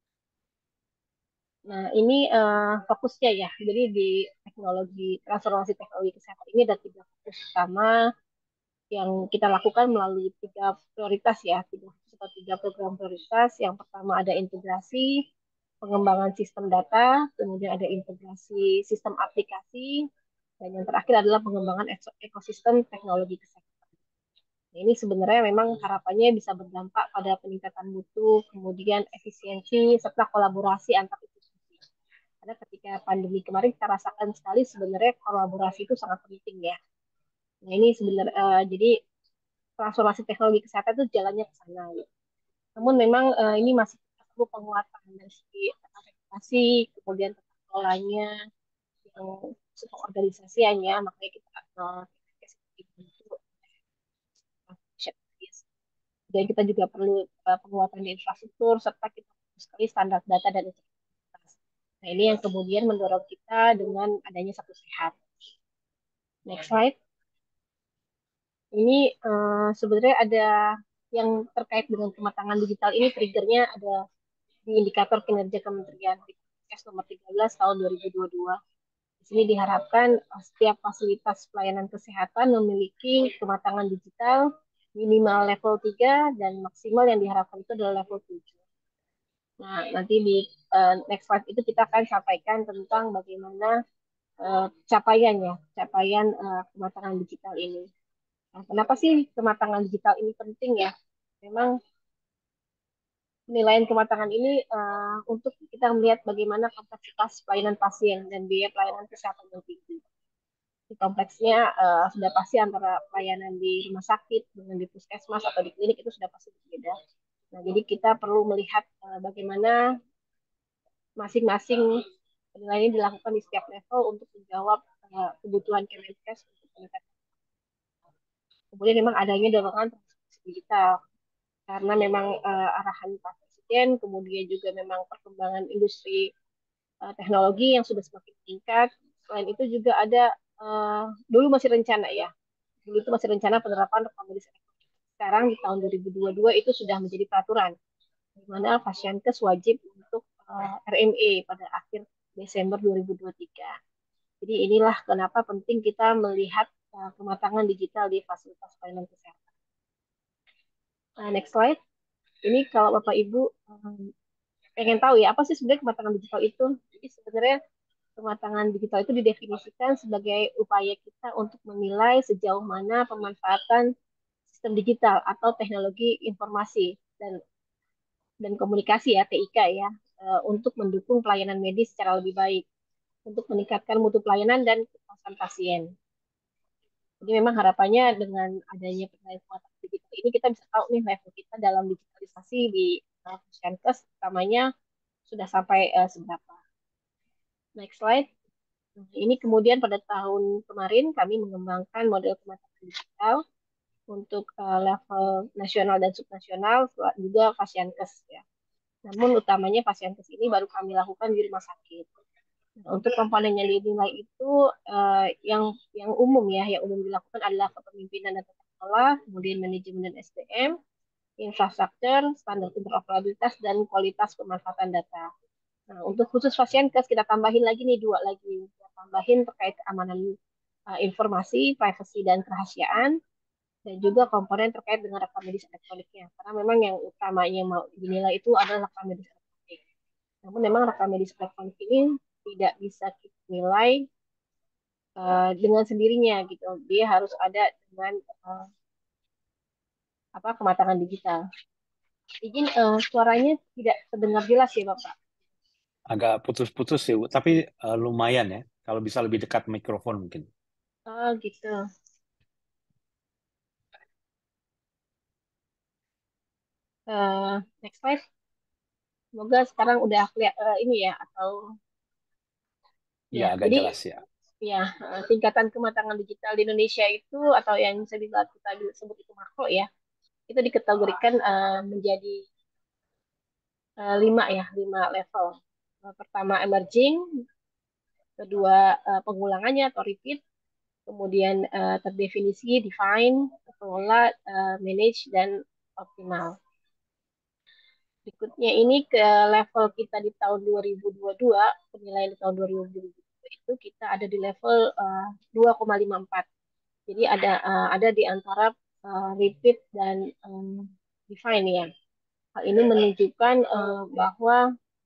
Nah, ini uh, fokusnya ya. Jadi di teknologi transformasi teknologi kesehatan ini ada tiga fokus utama yang kita lakukan melalui tiga prioritas ya, tiga atau tiga program prioritas. Yang pertama ada integrasi, pengembangan sistem data, kemudian ada integrasi sistem aplikasi, dan yang terakhir adalah pengembangan ekosistem teknologi kesehatan. Nah, ini sebenarnya memang harapannya bisa berdampak pada peningkatan mutu, kemudian efisiensi, serta kolaborasi antar institusi. Karena ketika pandemi kemarin kita rasakan sekali sebenarnya kolaborasi itu sangat penting ya. Nah ini sebenarnya uh, jadi transformasi teknologi kesehatan itu jalannya ke sana. Ya. Namun memang eh, ini masih perlu penguatan dari segi regulasi, kemudian tata kelolanya, yang untuk organisasinya, makanya kita eh, dibentuk dan kita juga perlu uh, penguatan di infrastruktur serta kita perlu sekali standar data dan integritas. Nah, ini yang kemudian mendorong kita dengan adanya satu sehat. Next slide. Ini uh, sebenarnya ada yang terkait dengan kematangan digital ini triggernya ada di indikator kinerja Kementerian Dikbud nomor tiga belas tahun dua ribu dua puluh dua. Di sini diharapkan setiap fasilitas pelayanan kesehatan memiliki kematangan digital minimal level tiga dan maksimal yang diharapkan itu adalah level tujuh. Nah, nanti di uh, next slide itu kita akan sampaikan tentang bagaimana uh, capaiannya, capaian uh, kematangan digital ini. Nah, kenapa sih kematangan digital ini penting ya? Memang penilaian kematangan ini uh, untuk kita melihat bagaimana kompleksitas pelayanan pasien dan biaya pelayanan kesehatan yang tinggi. Di kompleksnya uh, sudah pasti antara pelayanan di rumah sakit dengan di puskesmas atau di klinik itu sudah pasti berbeda. Nah, jadi kita perlu melihat uh, bagaimana masing-masing penilaian ini dilakukan di setiap level untuk menjawab uh, kebutuhan Kemenkes untuk peningkatan. Kemudian memang adanya dorongan transformasi digital karena memang uh, arahan Pak Presiden, kemudian juga memang perkembangan industri uh, teknologi yang sudah semakin meningkat. Selain itu juga ada uh, dulu masih rencana ya, dulu itu masih rencana penerapan rekam medis elektronik. Sekarang di tahun dua ribu dua puluh dua itu sudah menjadi peraturan di mana Fasiankes wajib untuk uh, R M E pada akhir Desember dua ribu dua puluh tiga. Jadi inilah kenapa penting kita melihat uh, kematangan digital di fasilitas pelayanan kesehatan. Uh, next slide. Ini kalau Bapak Ibu um, pengen tahu ya, apa sih sebenarnya kematangan digital itu? Jadi sebenarnya kematangan digital itu didefinisikan sebagai upaya kita untuk menilai sejauh mana pemanfaatan sistem digital atau teknologi informasi dan dan komunikasi ya T I K ya uh, untuk mendukung pelayanan medis secara lebih baik, untuk meningkatkan mutu pelayanan dan kepuasan pasien. Jadi memang harapannya dengan adanya penilaian kematangan digital ini kita bisa tahu nih level kita dalam digitalisasi di uh, Puskesmas utamanya sudah sampai uh, seberapa. Next slide. Ini kemudian pada tahun kemarin kami mengembangkan model kematangan digital untuk uh, level nasional dan subnasional juga Fasiankes ya. Namun utamanya Fasiankes ini baru kami lakukan di rumah sakit. Nah, untuk komponen yang dinilai itu uh, yang yang umum ya, yang umum dilakukan adalah kepemimpinan dan tata kelola, kemudian manajemen dan S D M, infrastruktur, standar interoperabilitas dan kualitas pemanfaatan data. Nah, untuk khusus Fasiankes kita tambahin lagi nih dua lagi, kita tambahin terkait keamanan uh, informasi, privacy dan kerahasiaan, dan juga komponen terkait dengan rekam medis elektroniknya. Karena memang yang utamanya mau dinilai itu adalah rekam medis elektronik. Namun memang rekam medis elektronik ini tidak bisa kita nilai uh, dengan sendirinya gitu. Dia harus ada dengan uh, apa kematangan digital. Izin uh, suaranya tidak terdengar jelas ya Bapak. Agak putus-putus sih, Bu. Tapi uh, lumayan ya. Kalau bisa lebih dekat mikrofon mungkin. Oh gitu. Uh, next slide. Semoga sekarang udah kelihatan uh, ini ya atau Iya, ya. agak Jadi jelas ya. ya uh, tingkatan kematangan digital di Indonesia itu atau yang bisa kita sebut itu makro ya, itu dikategorikan uh, menjadi uh, lima ya, lima level. Uh, pertama emerging, kedua uh, pengulangannya atau repeat, kemudian uh, terdefinisi, define, kelola, uh, manage, dan optimal. Berikutnya ini ke level kita di tahun dua ribu dua puluh dua, penilaian di tahun dua ribu dua puluh dua itu kita ada di level uh, dua koma lima empat. Jadi ada uh, ada di antara uh, repeat dan um, define ya. Hal ini menunjukkan uh, bahwa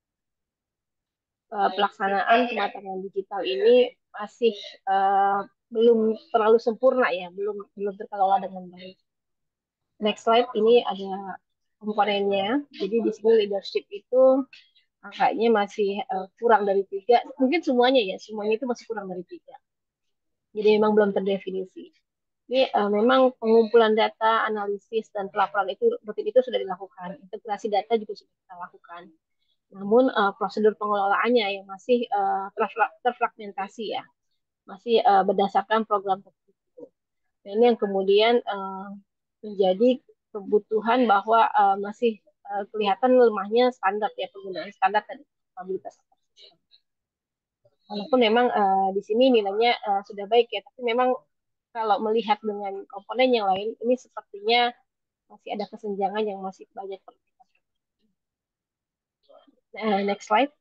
uh, pelaksanaan kematangan digital ini masih uh, belum terlalu sempurna ya, belum belum terkelola dengan baik. Next slide, ini ada komponennya. Jadi di sini leadership itu angkanya masih uh, kurang dari tiga. Mungkin semuanya ya, semuanya itu masih kurang dari tiga. Jadi memang belum terdefinisi. Ini uh, memang pengumpulan data, analisis, dan pelaporan itu rutin itu sudah dilakukan. Integrasi data juga sudah kita lakukan. Namun uh, prosedur pengelolaannya yang masih uh, terfragmentasi ya, masih uh, berdasarkan program tertentu. Nah, ini yang kemudian uh, menjadi kebutuhan bahwa uh, masih uh, kelihatan lemahnya standar ya, penggunaan standar dan kapabilitas. Walaupun memang uh, di sini nilainya uh, sudah baik ya, tapi memang kalau melihat dengan komponen yang lain, ini sepertinya masih ada kesenjangan yang masih banyak perlu kita perbaiki. Nah, next slide.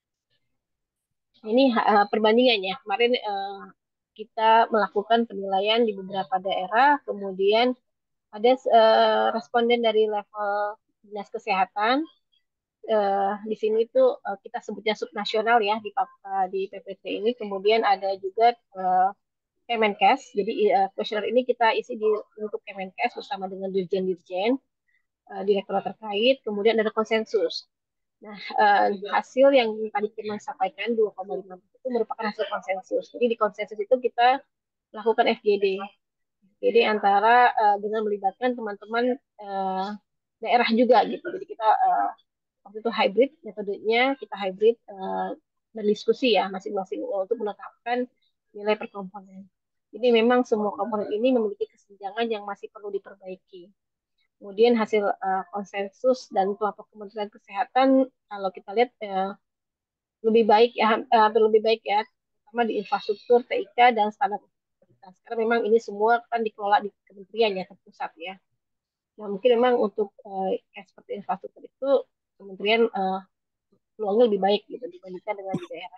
Ini uh, perbandingannya. Kemarin uh, kita melakukan penilaian di beberapa daerah, kemudian ada uh, responden dari level dinas kesehatan. Uh, di sini tuh uh, kita sebutnya subnasional ya di uh, di P P T ini. Kemudian ada juga uh, Kemenkes. Jadi uh, kuesioner ini kita isi di untuk Kemenkes bersama dengan dirjen-dirjen, uh, direktur terkait. Kemudian ada konsensus. Nah, uh, hasil yang tadi kita sampaikan dua koma lima itu merupakan hasil konsensus. Jadi di konsensus itu kita lakukan F G D. Jadi antara uh, dengan melibatkan teman-teman uh, daerah juga gitu. Jadi kita uh, waktu itu hybrid metodenya, kita hybrid uh, berdiskusi ya masing-masing untuk menetapkan nilai per komponen. Jadi memang semua komponen ini memiliki kesenjangan yang masih perlu diperbaiki. Kemudian hasil uh, konsensus dan kelompok Kementerian Kesehatan kalau kita lihat uh, lebih baik ya, uh, lebih baik ya, terutama di infrastruktur, T I K dan standar integritas. Karena memang ini semua kan dikelola di kementerian ya, terpusat ya. Nah mungkin memang untuk uh, seperti infrastruktur itu kementerian uh, peluangnya lebih baik gitu dibandingkan dengan di daerah.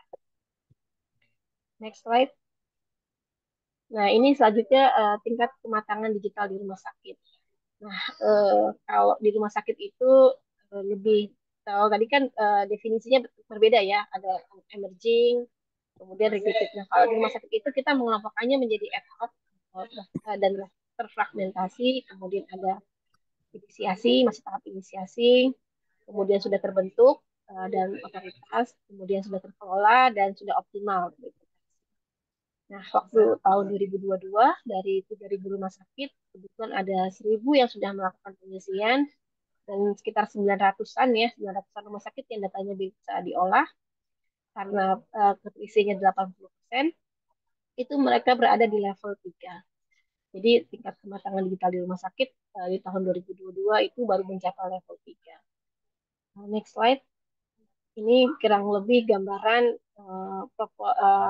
Next slide. Nah ini selanjutnya uh, tingkat kematangan digital di rumah sakit. Nah, eh, kalau di rumah sakit itu eh, lebih, kalau tadi kan eh, definisinya berbeda ya, ada emerging, kemudian regulated. Nah, kalau di rumah sakit itu kita mengelompokkannya menjadi ad hoc eh, dan terfragmentasi, kemudian ada inisiasi, masih tahap inisiasi, kemudian sudah terbentuk eh, dan otoritas, kemudian sudah terkelola dan sudah optimal. Nah, waktu tahun dua ribu dua puluh dua dari tiga ribu rumah sakit, kebetulan ada seribu yang sudah melakukan pengisian dan sekitar sembilan ratusan ya, sembilan ratusan rumah sakit yang datanya bisa diolah karena uh, keterisiannya delapan puluh persen, itu mereka berada di level tiga. Jadi tingkat kematangan digital di rumah sakit uh, di tahun dua ribu dua puluh dua itu baru mencapai level tiga. Nah, next slide. Ini kurang lebih gambaran uh, uh,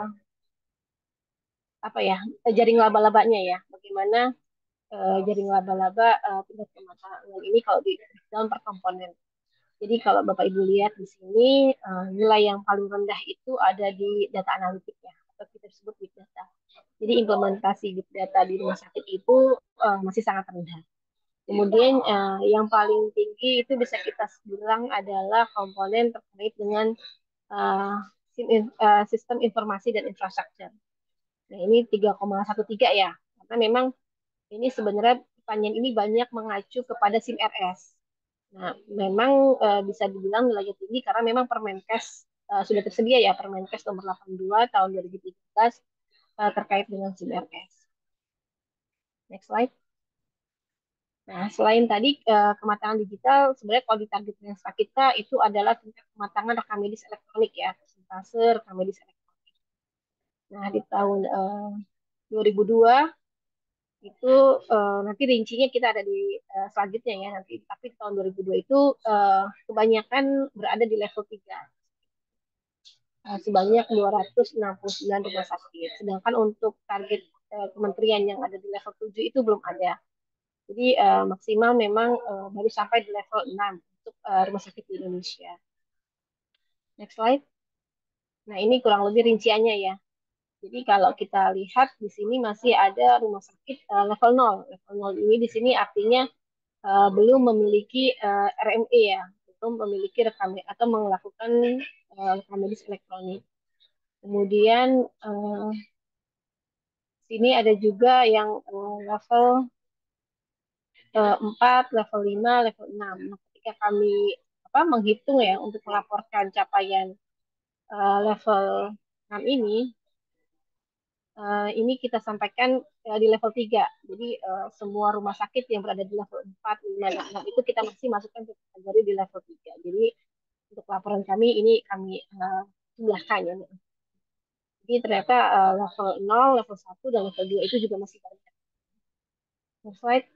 apa ya, jaring laba-labanya ya. Bagaimana uh, jaring laba-laba uh, tingkat kematangan ini kalau di dalam perkomponen. Jadi kalau Bapak Ibu lihat di sini uh, nilai yang paling rendah itu ada di data analitik ya, atau kita sebut big data. Jadi implementasi big data di rumah sakit itu uh, masih sangat rendah. Kemudian uh, yang paling tinggi itu bisa kita bilang adalah komponen terkait dengan uh, sistem informasi dan infrastruktur. Nah ini tiga koma tiga belas ya, karena memang ini sebenarnya pertanyaan ini banyak mengacu kepada SIM R S. Nah, memang uh, bisa dibilang nilainya tinggi karena memang Permenkes uh, sudah tersedia ya, Permenkes nomor delapan puluh dua tahun dua ribu tiga belas uh, terkait dengan SIM R S. Next slide. Nah, selain tadi uh, kematangan digital, sebenarnya kalau di target lensa kita itu adalah tingkat kematangan rekam medis elektronik ya, persentase rekam medis elektronik. Nah, di tahun uh, dua ribu dua itu uh, nanti rincinya kita ada di uh, selanjutnya ya nanti, tapi tahun dua ribu dua itu uh, kebanyakan berada di level tiga uh, sebanyak dua ratus enam puluh sembilan rumah sakit, sedangkan untuk target uh, kementerian yang ada di level tujuh itu belum ada. Jadi uh, maksimal memang uh, baru sampai di level enam untuk uh, rumah sakit di Indonesia. Next slide. Nah ini kurang lebih rinciannya ya. Jadi kalau kita lihat di sini masih ada rumah sakit uh, level nol. Level nol ini di sini artinya uh, belum memiliki uh, R M E ya, belum memiliki rekam atau melakukan uh, rekam medis elektronik. Kemudian uh, sini ada juga yang uh, level uh, empat, level lima, level enam. Nah, ketika kami apa menghitung ya untuk melaporkan capaian uh, level enam ini, uh, ini kita sampaikan uh, di level tiga. Jadi uh, semua rumah sakit yang berada di level empat, lima, dan enam itu kita masih masukkan ke kategori di level tiga. Jadi untuk laporan kami ini kami uh, jumlahkan ya. Jadi ternyata uh, level nol, level satu, dan level dua itu juga masih banyak. Next slide.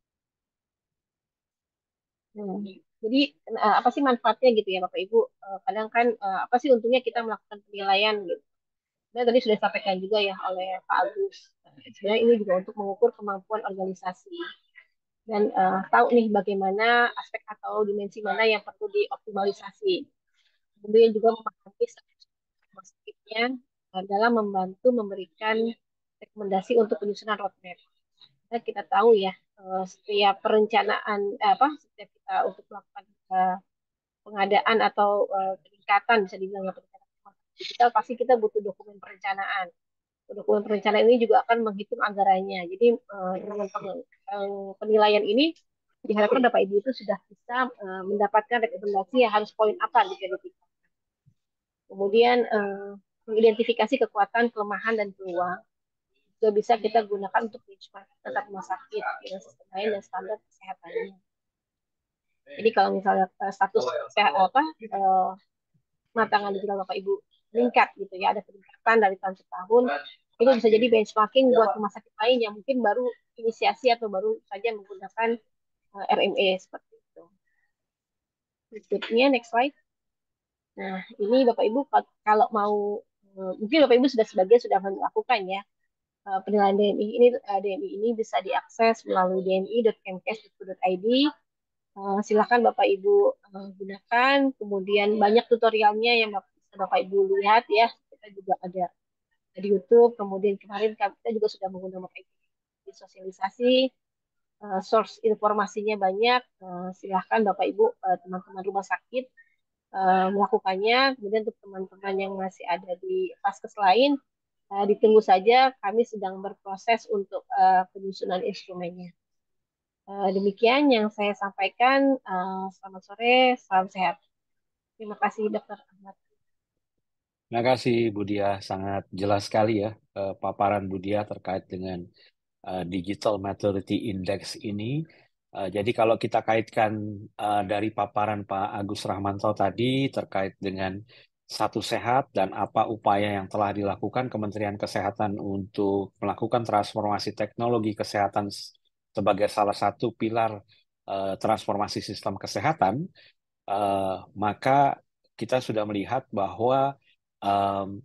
Hmm. Jadi uh, apa sih manfaatnya gitu ya Bapak Ibu? Uh, kadang kan uh, apa sih untungnya kita melakukan penilaian gitu. Dan tadi sudah disampaikan juga ya oleh Pak Agus. Sebenarnya ini juga untuk mengukur kemampuan organisasi dan uh, tahu nih bagaimana aspek atau dimensi mana yang perlu dioptimalisasi. Kemudian juga memahami strategi uh, dalam membantu memberikan rekomendasi untuk penyusunan roadmap. Nah, kita tahu ya uh, setiap perencanaan eh, apa setiap kita untuk melakukan uh, pengadaan atau uh, peningkatan bisa dibilang ya, peningkatan digital pasti kita butuh dokumen perencanaan. Dokumen perencanaan ini juga akan menghitung anggarannya. Jadi uh, dengan penilaian ini diharapkan Bapak Ibu itu sudah bisa uh, mendapatkan rekomendasi yang harus poin apa gitu. Kemudian uh, mengidentifikasi kekuatan, kelemahan, dan peluang. Juga bisa kita gunakan untuk benchmark tetap rumah sakit dengan sistem lain dan standar kesehatannya. Jadi kalau misalnya uh, status sehat apa uh, matangan digital Bapak Ibu meningkat gitu ya, ada peningkatan dari tahun ke tahun, itu bisa jadi benchmarking buat rumah sakit lain yang mungkin baru inisiasi atau baru saja menggunakan uh, R M E seperti itu. Berikutnya next slide. Nah ini Bapak Ibu kalau mau uh, mungkin Bapak Ibu sudah sebagian sudah melakukan ya uh, penilaian D M I ini. uh, D M I ini bisa diakses melalui d m i dot kemkes dot go dot i d. Uh, silakan Bapak Ibu uh, gunakan. Kemudian banyak tutorialnya yang bisa Bapak Ibu lihat ya. Kita juga ada di YouTube. Kemudian kemarin kita juga sudah menggunakan Bapak Ibu di sosialisasi. Uh, source informasinya banyak. Uh, silakan Bapak Ibu uh, teman-teman rumah sakit uh, melakukannya. Kemudian untuk teman-teman yang masih ada di vaskes lain, uh, ditunggu saja. Kami sedang berproses untuk uh, penyusunan instrumennya. Uh, demikian yang saya sampaikan. Uh, selamat sore, salam sehat. Terima kasih, Dokter Ahmad. Terima kasih, Bu Diah. Sangat jelas sekali ya uh, paparan Bu Diah terkait dengan uh, Digital Maturity Index ini. Uh, jadi kalau kita kaitkan uh, dari paparan Pak Agus Rahmanto tadi terkait dengan satu sehat dan apa upaya yang telah dilakukan Kementerian Kesehatan untuk melakukan transformasi teknologi kesehatan sebagai salah satu pilar uh, transformasi sistem kesehatan, uh, maka kita sudah melihat bahwa um,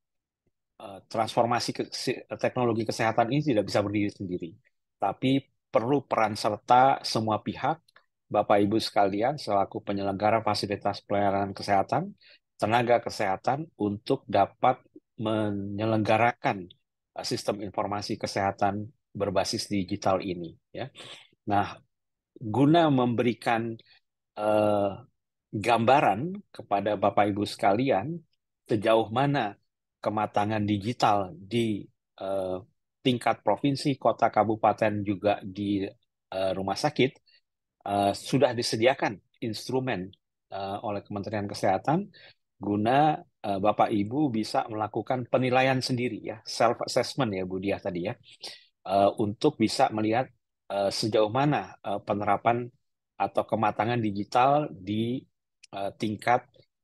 uh, transformasi ke teknologi kesehatan ini tidak bisa berdiri sendiri, tapi perlu peran serta semua pihak, Bapak Ibu sekalian, selaku penyelenggara fasilitas pelayanan kesehatan, tenaga kesehatan untuk dapat menyelenggarakan uh, sistem informasi kesehatan berbasis digital ini. Ya. Nah, guna memberikan uh, gambaran kepada Bapak Ibu sekalian sejauh mana kematangan digital di uh, tingkat provinsi, kota, kabupaten, juga di uh, rumah sakit uh, sudah disediakan instrumen uh, oleh Kementerian Kesehatan guna uh, Bapak Ibu bisa melakukan penilaian sendiri ya, self assessment ya Bu Diah tadi ya, uh, untuk bisa melihat uh, sejauh mana uh, penerapan atau kematangan digital di uh, tingkat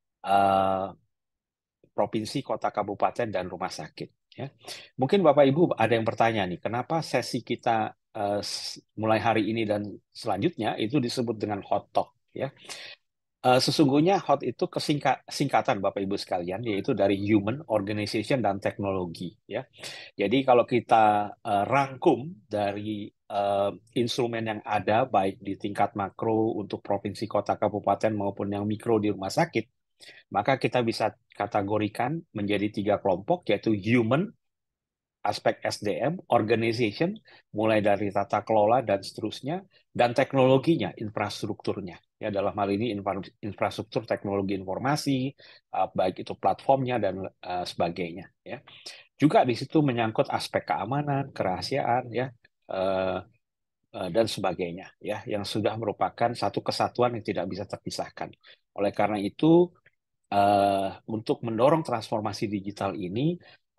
uh, provinsi, kota, kabupaten, dan rumah sakit. Ya. Mungkin Bapak Ibu ada yang bertanya nih, kenapa sesi kita uh, mulai hari ini dan selanjutnya itu disebut dengan hot talk? Ya. Uh, sesungguhnya hot itu kesingkat singkatan Bapak Ibu sekalian, yaitu dari human, organization, dan teknologi. Ya. Jadi kalau kita uh, rangkum dari uh, instrumen yang ada, baik di tingkat makro untuk provinsi, kota, kabupaten, maupun yang mikro di rumah sakit, maka kita bisa kategorikan menjadi tiga kelompok, yaitu human, aspek S D M, organization, mulai dari tata kelola dan seterusnya, dan teknologinya, infrastrukturnya. Ya, dalam hal ini infra infrastruktur teknologi informasi, uh, baik itu platformnya dan uh, sebagainya. Ya. Juga di situ menyangkut aspek keamanan, kerahasiaan, ya, uh, uh, dan sebagainya, ya, yang sudah merupakan satu kesatuan yang tidak bisa terpisahkan. Oleh karena itu, uh, untuk mendorong transformasi digital ini,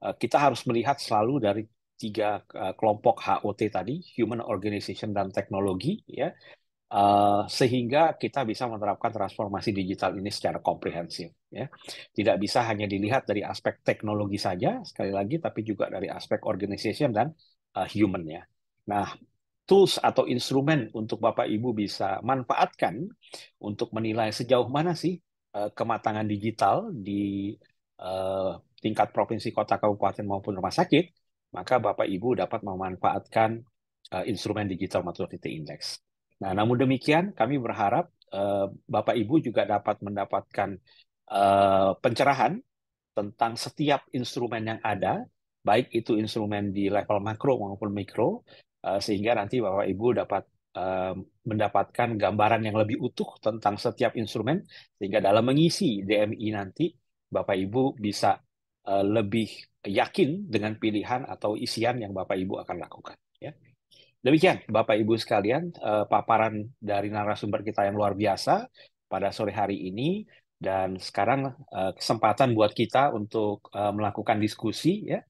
kita harus melihat selalu dari tiga kelompok H O T tadi, Human, Organization, dan Teknologi, ya, Uh, sehingga kita bisa menerapkan transformasi digital ini secara komprehensif. Ya. Tidak bisa hanya dilihat dari aspek teknologi saja, sekali lagi, tapi juga dari aspek organization dan uh, human. Ya. Nah, tools atau instrumen untuk Bapak Ibu bisa manfaatkan untuk menilai sejauh mana sih uh, kematangan digital di uh, tingkat provinsi, kota, kabupaten, maupun rumah sakit, maka Bapak Ibu dapat memanfaatkan uh, instrumen Digital Maturity Index. Nah, namun demikian, kami berharap uh, Bapak Ibu juga dapat mendapatkan uh, pencerahan tentang setiap instrumen yang ada, baik itu instrumen di level makro maupun mikro, uh, sehingga nanti Bapak Ibu dapat uh, mendapatkan gambaran yang lebih utuh tentang setiap instrumen, sehingga dalam mengisi D M I nanti, Bapak Ibu bisa uh, lebih yakin dengan pilihan atau isian yang Bapak Ibu akan lakukan. Ya. Demikian, Bapak Ibu sekalian, uh, paparan dari narasumber kita yang luar biasa pada sore hari ini. Dan sekarang uh, kesempatan buat kita untuk uh, melakukan diskusi. Ya.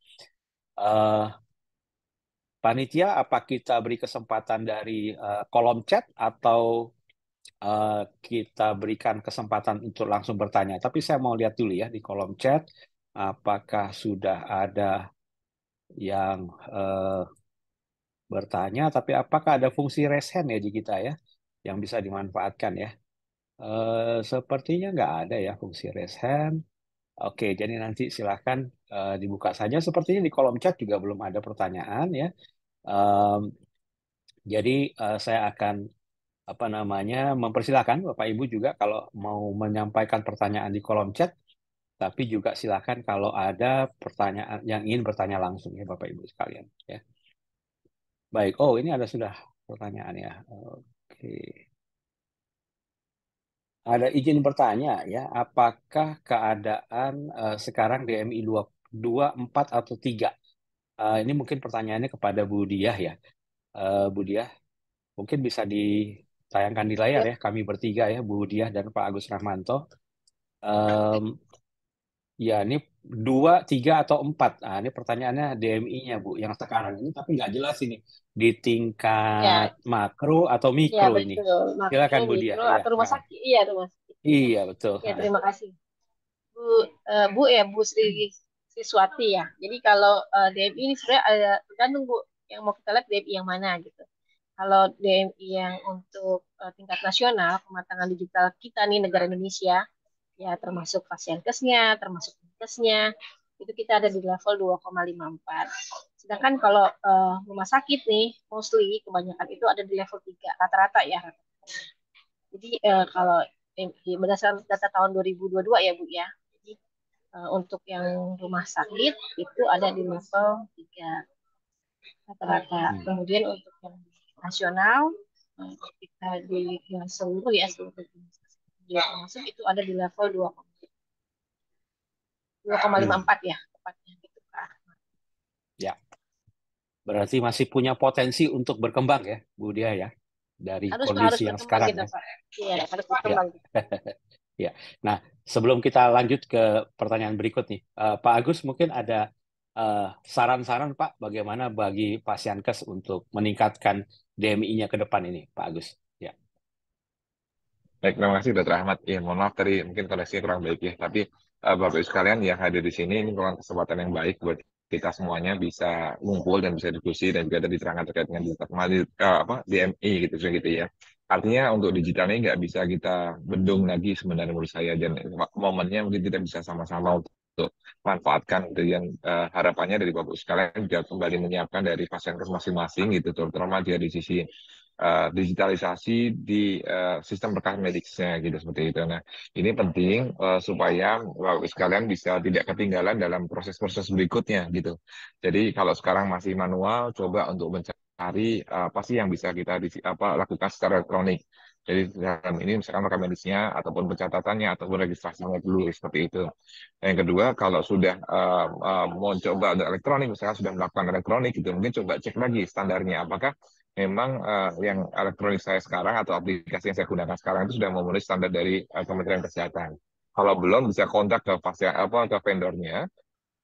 Uh, Panitia, apa kita beri kesempatan dari uh, kolom chat atau uh, kita berikan kesempatan untuk langsung bertanya? Tapi saya mau lihat dulu ya di kolom chat, apakah sudah ada yang uh, bertanya, tapi apakah ada fungsi raise hand ya di kita ya, yang bisa dimanfaatkan ya? Uh, sepertinya nggak ada ya fungsi raise hand. Oke, jadi nanti silahkan uh, dibuka saja. Sepertinya di kolom chat juga belum ada pertanyaan ya. Um, jadi uh, saya akan apa namanya mempersilahkan Bapak Ibu juga kalau mau menyampaikan pertanyaan di kolom chat, tapi juga silahkan kalau ada pertanyaan yang ingin bertanya langsung ya Bapak Ibu sekalian ya. Baik, oh ini ada sudah pertanyaan ya. Oke. Ada izin bertanya ya, apakah keadaan uh, sekarang D M I dua, empat atau tiga? Uh, ini mungkin pertanyaannya kepada Bu Diah ya. Uh, Bu Diah, mungkin bisa ditayangkan di layar Ya. ya, kami bertiga ya, Bu Diah dan Pak Agus Rahmanto. Um, ya, ini dua, tiga atau empat. Nah, ini pertanyaannya D M I-nya Bu, yang sekarang ini, tapi nggak jelas ini di tingkat Ya, makro atau ya mikro ini. betul. Makro, Silakan Bu Diah. mikro, Ya. atau rumah Nah, sakit. Iya, rumah sakit. iya betul. Ya, Nah. terima kasih. Bu, uh, Bu ya, Bu Sri Siswati ya. Jadi kalau uh, D M I ini sebenarnya ada tergantung Bu, yang mau kita lihat D M I yang mana gitu. Kalau D M I yang untuk uh, tingkat nasional, kematangan digital kita nih negara Indonesia, ya termasuk Pasienkesnya, termasuk Dinkesnya, itu kita ada di level dua koma lima empat. Sedangkan kalau uh, rumah sakit nih, mostly kebanyakan itu ada di level tiga, rata-rata ya. Jadi uh, kalau berdasarkan data tahun dua ribu dua puluh dua ya Bu ya, jadi uh, untuk yang rumah sakit itu ada di level tiga rata-rata. Kemudian untuk yang nasional, uh, kita di ya, seluruh ya, seluruh dia termasuk itu ada di level dua koma lima empat ya tepatnya gitu Kak. Ya. Berarti masih punya potensi untuk berkembang ya, Bu Dia ya, dari Harus harus kondisi yang sekarang kita, ya. Pak. Iya, harus berkembang. Ya. Ya. Nah, sebelum kita lanjut ke pertanyaan berikut nih, uh, Pak Agus mungkin ada saran-saran uh, Pak, bagaimana bagi Pasienkes untuk meningkatkan D M I-nya ke depan ini, Pak Agus. Ya. Baik, terima kasih Dokter Ahmad. Ya, mohon maaf tadi mungkin koneksinya kurang baik ya. Tapi uh, Bapak Ibu sekalian yang hadir di sini ini merupakan kesempatan yang baik buat kita semuanya bisa ngumpul dan bisa diskusi dan juga ada diterangkan terkait dengan digital uh, apa D M I gitu gitu ya. Artinya untuk digital ini nggak bisa kita bendung lagi sebenarnya menurut saya, dan momennya mungkin kita bisa sama-sama untuk manfaatkan gitu, yang uh, harapannya dari Bapak Ibu sekalian juga kembali menyiapkan dari Pasienkes masing-masing gitu, terutama dia di sisi Uh, digitalisasi di uh, sistem rekam medisnya gitu seperti itu. Nah, ini penting uh, supaya Bapak sekalian bisa tidak ketinggalan dalam proses-proses berikutnya gitu. Jadi kalau sekarang masih manual, coba untuk mencari uh, apa sih yang bisa kita di, apa lakukan secara elektronik. Jadi dalam ini misalkan rekam medisnya ataupun pencatatannya ataupun registrasinya dulu seperti itu. Yang kedua, kalau sudah uh, uh, mau coba untuk elektronik, misalkan sudah melakukan elektronik gitu, mungkin coba cek lagi standarnya apakah memang uh, yang elektronik saya sekarang atau aplikasi yang saya gunakan sekarang itu sudah memenuhi standar dari uh, Kementerian Kesehatan. Kalau belum, bisa kontak ke pasien apa ke vendornya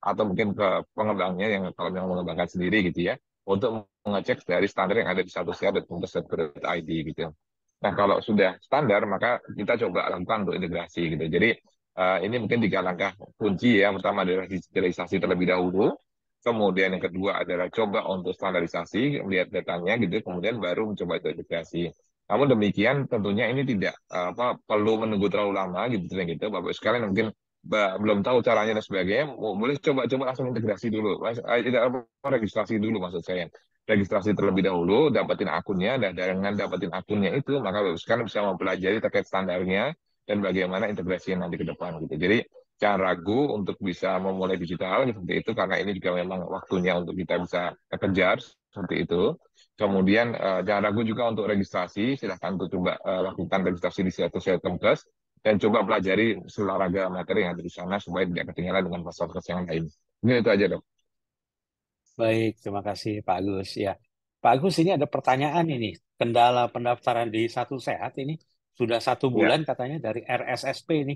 atau mungkin ke pengembangnya yang kalau yang mengembangkan sendiri gitu ya, untuk mengecek dari standar yang ada di satu sehat dot kemkes dot go dot i d gitu. Nah, kalau sudah standar, maka kita coba lakukan untuk integrasi gitu. Jadi eh, ini mungkin tiga langkah kunci ya. Pertama adalah digitalisasi terlebih dahulu. Kemudian yang kedua adalah coba untuk standarisasi, melihat datanya gitu. Kemudian baru mencoba untuk integrasi. Namun demikian tentunya ini tidak eh, apa perlu menunggu terlalu lama gitu gitu. Bapak Ibu sekalian mungkin ba- belum tahu caranya dan sebagainya, mo- boleh coba-coba langsung integrasi dulu. Mas- eh, Tidak apa registrasi dulu maksud saya. Registrasi terlebih dahulu, dapetin akunnya, dan dengan dapetin akunnya itu, maka Bapak Ibu sekalian bisa mempelajari terkait standarnya dan bagaimana integrasinya nanti ke depan gitu. Jadi jangan ragu untuk bisa memulai digital seperti itu karena ini juga memang waktunya untuk kita bisa kejar seperti itu. Kemudian eh, jangan ragu juga untuk registrasi, silahkan untuk coba eh, lakukan registrasi di situs Kemkes dan coba pelajari olahraga materi yang ada di sana supaya tidak ketinggalan dengan fasilitas yang lain. Ini itu aja dok. Baik, terima kasih Pak Agus. Ya, Pak Agus, ini ada pertanyaan ini. Kendala pendaftaran di Satu Sehat ini sudah satu Ya. bulan katanya dari R S S P ini.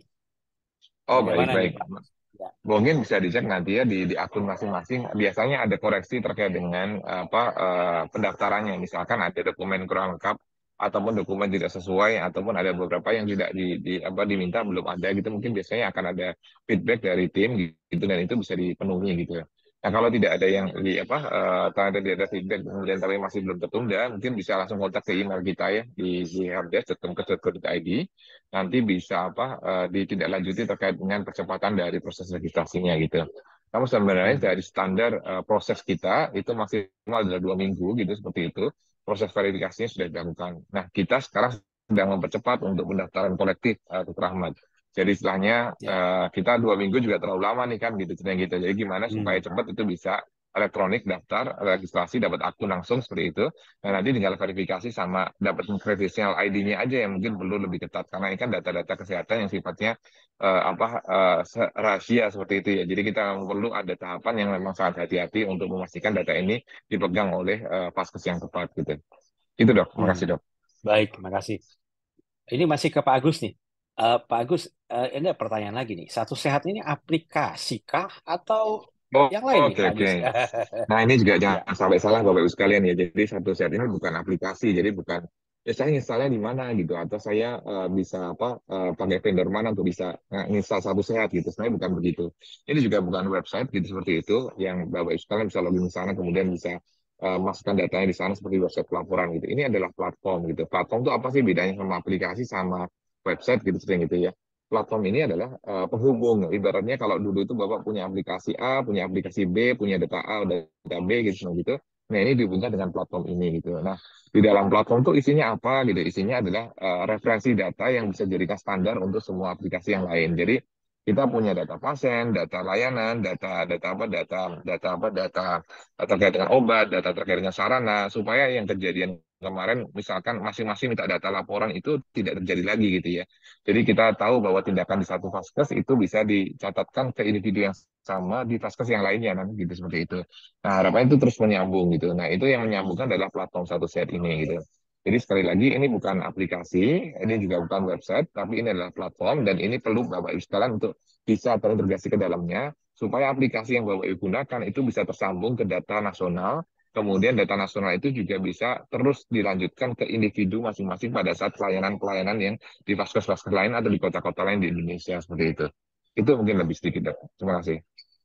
Oh baik Bagaimana nih baik. Pak? Ya. Mungkin bisa dicek nanti ya di, di akun masing-masing. Biasanya ada koreksi terkait dengan apa eh, pendaftarannya. Misalkan ada dokumen kurang lengkap ataupun dokumen tidak sesuai ataupun ada beberapa yang tidak di, di apa diminta belum ada gitu. Mungkin biasanya akan ada feedback dari tim gitu dan itu bisa dipenuhi gitu. Nah kalau tidak ada yang di apa eh, ternyata tidak ada feedback kemudian tapi masih belum tertunda, mungkin bisa langsung kontak ke email kita ya di di helpdesk dot kemkes dot go dot i d. Nanti bisa apa eh, ditindaklanjuti terkait dengan percepatan dari proses registrasinya gitu. Namun sebenarnya Hmm. dari standar eh, proses kita itu maksimal adalah dua minggu gitu seperti itu. Proses verifikasinya sudah dilakukan. Nah kita sekarang sedang mempercepat untuk pendaftaran kolektif eh, Dokter Ahmad. Jadi istilahnya Ya. eh, kita dua minggu juga terlalu lama nih kan gitu cerita gitu. Jadi gimana supaya Hmm. cepat itu bisa elektronik daftar registrasi dapat akun langsung seperti itu. Nah, nanti tinggal verifikasi sama dapat kredensial I D-nya aja yang mungkin perlu lebih ketat karena ini kan data-data kesehatan yang sifatnya eh, apa eh, se- rahasia seperti itu ya. Jadi kita perlu ada tahapan yang memang sangat hati-hati untuk memastikan data ini dipegang oleh eh, Vaskes yang tepat gitu. Itu dok, Hmm. makasih dok. Baik, terima kasih. Ini masih ke Pak Agus nih. Eh, Pak Agus, eh, ini ada pertanyaan lagi nih. Satu Sehat ini aplikasikah atau Oh, yang lain nih oke Pak oke. Agus? Nah, ini juga Ya. jangan sampai salah Bapak Ibu sekalian ya. Jadi satu set ini bukan aplikasi, jadi bukan ya saya installnya di mana gitu atau saya eh, bisa apa eh, pakai vendor mana untuk bisa eh, install satu sehat gitu. Sebenarnya bukan begitu. Ini juga bukan website gitu seperti itu yang Bapak Ibu sekalian bisa login di sana kemudian bisa eh, masukkan datanya di sana seperti website pelaporan gitu. Ini adalah platform gitu. Platform itu apa sih bedanya sama aplikasi sama website gitu sering gitu ya. Platform ini adalah uh, penghubung. Ibaratnya kalau dulu itu Bapak punya aplikasi A, punya aplikasi B, punya data A, data B gitu gitu. Nah, ini dihubungkan dengan platform ini gitu. Nah, di dalam platform itu isinya apa gitu? Isinya adalah uh, referensi data yang bisa dijadikan standar untuk semua aplikasi yang lain. Jadi kita punya data pasien, data layanan, data data apa, data data apa, data terkait dengan obat, data terkait dengan sarana, supaya yang kejadian kemarin misalkan masing-masing minta data laporan itu tidak terjadi lagi gitu ya. Jadi kita tahu bahwa tindakan di satu vaskes itu bisa dicatatkan ke individu yang sama di vaskes yang lainnya nanti gitu seperti itu. Nah harapannya itu terus menyambung gitu. Nah itu yang menyambungkan adalah platform satu set ini gitu. Jadi sekali lagi ini bukan aplikasi, ini juga bukan website, tapi ini adalah platform dan ini perlu Bapak Ibu sekalian untuk bisa terintegrasi ke dalamnya supaya aplikasi yang Bapak Ibu gunakan itu bisa tersambung ke data nasional. Kemudian data nasional itu juga bisa terus dilanjutkan ke individu masing-masing pada saat pelayanan-pelayanan yang di vaskes-vaskes lain atau di kota-kota lain di Indonesia seperti itu. Itu mungkin lebih sedikit, Dok. Terima kasih.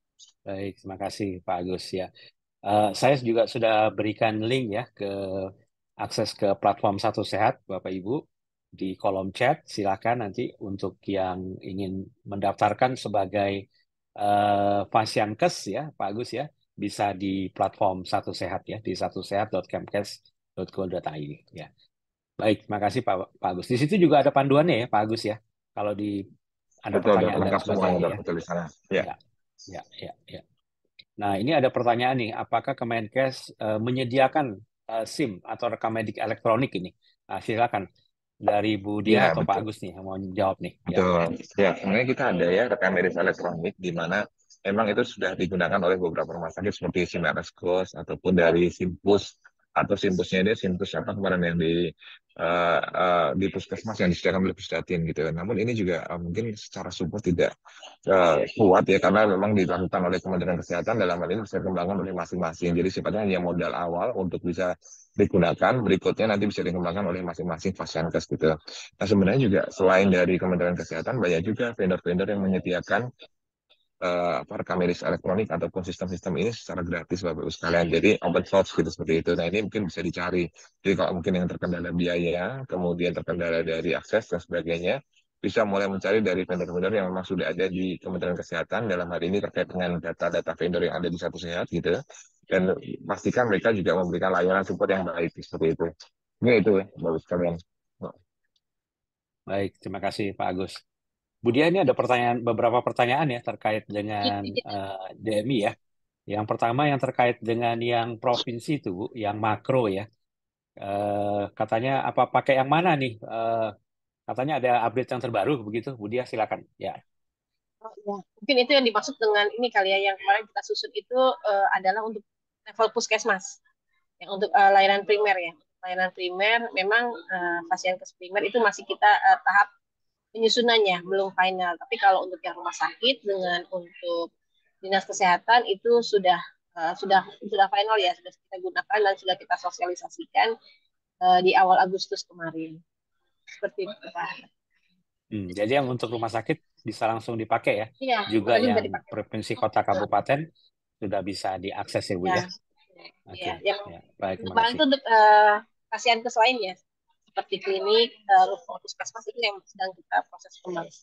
Baik, terima kasih Pak Agus ya. Eh, saya juga sudah berikan link ya ke akses ke platform Satu Sehat Bapak Ibu di kolom chat. Silakan nanti untuk yang ingin mendaftarkan sebagai eh, Fasiankes ya Pak Agus ya, bisa di platform Satu Sehat ya di satu sehat dot kemkes dot go dot i d ya. Baik, terima kasih Pak Pak Agus. Di situ juga ada panduannya ya Pak Agus ya. Kalau di ada Betul, Dok. pertanyaan dan Lengkap semuanya, sebagainya Dok. ya. Betul di sana. Ya. Ya, ya, ya, ya. Nah, ini ada pertanyaan nih, apakah Kemenkes eh, menyediakan eh, SIM atau rekam medik elektronik ini? Nah, silakan dari Bu Diah Ya, atau Pak betul. Agus nih yang mau jawab nih. Ya, Betul. Ya, sebenarnya kita ada ya rekam medis elektronik di mana memang itu sudah digunakan oleh beberapa rumah sakit seperti Simeriskus ataupun dari Simpus atau simpusnya dia simpus apa kemarin yang di uh, uh, di puskesmas yang disediakan oleh Pusdatin gitu. Namun ini juga uh, mungkin secara support tidak uh, kuat ya karena memang dilakukan oleh Kementerian Kesehatan dalam hal ini bisa dikembangkan oleh masing-masing. Jadi sifatnya hanya modal awal untuk bisa digunakan, berikutnya nanti bisa dikembangkan oleh masing-masing Fasiankes gitu. Nah sebenarnya juga selain dari Kementerian Kesehatan banyak juga vendor-vendor yang menyediakan uh, apa, rekam medis elektronik ataupun sistem-sistem ini secara gratis Bapak Ibu sekalian. Jadi open source gitu seperti itu. Nah ini mungkin bisa dicari. Jadi kalau mungkin yang terkendala biaya, kemudian terkendala dari akses dan sebagainya, bisa mulai mencari dari vendor-vendor yang memang sudah ada di Kementerian Kesehatan dalam hal ini terkait dengan data-data vendor yang ada di Satu Sehat gitu. Dan pastikan mereka juga memberikan layanan support yang baik seperti itu. Ini itu Bapak Ibu sekalian. Baik, terima kasih Pak Agus. Budia, ini ada pertanyaan, beberapa pertanyaan ya terkait dengan uh, D M I ya. Yang pertama yang terkait dengan yang provinsi itu, Bu, yang makro ya. Uh, katanya apa pakai yang mana nih? Uh, katanya ada update yang terbaru begitu. Budia, silakan. Ya. Oh, ya. Mungkin itu yang dimaksud dengan ini kali ya, yang kemarin kita susun itu uh, adalah untuk level puskesmas, yang untuk uh, layanan primer ya. Layanan primer memang uh, Fasiankes primer itu masih kita uh, tahap penyusunannya, belum final. Tapi kalau untuk yang rumah sakit dengan untuk dinas kesehatan itu sudah uh, sudah sudah final ya, sudah kita gunakan dan sudah kita sosialisasikan uh, di awal Agustus kemarin. Seperti itu Pak. Hmm, jadi yang untuk rumah sakit bisa langsung dipakai ya. Iya, Juga yang dipakai. provinsi kota kabupaten sudah bisa diakses ya Bu ya. Ya. Oke. Ya, yang Ya, baik, terima kemarin kasih. itu untuk uh, Fasiankes lain ya, seperti klinik, uh, puskesmas itu yang sedang kita proses kembali.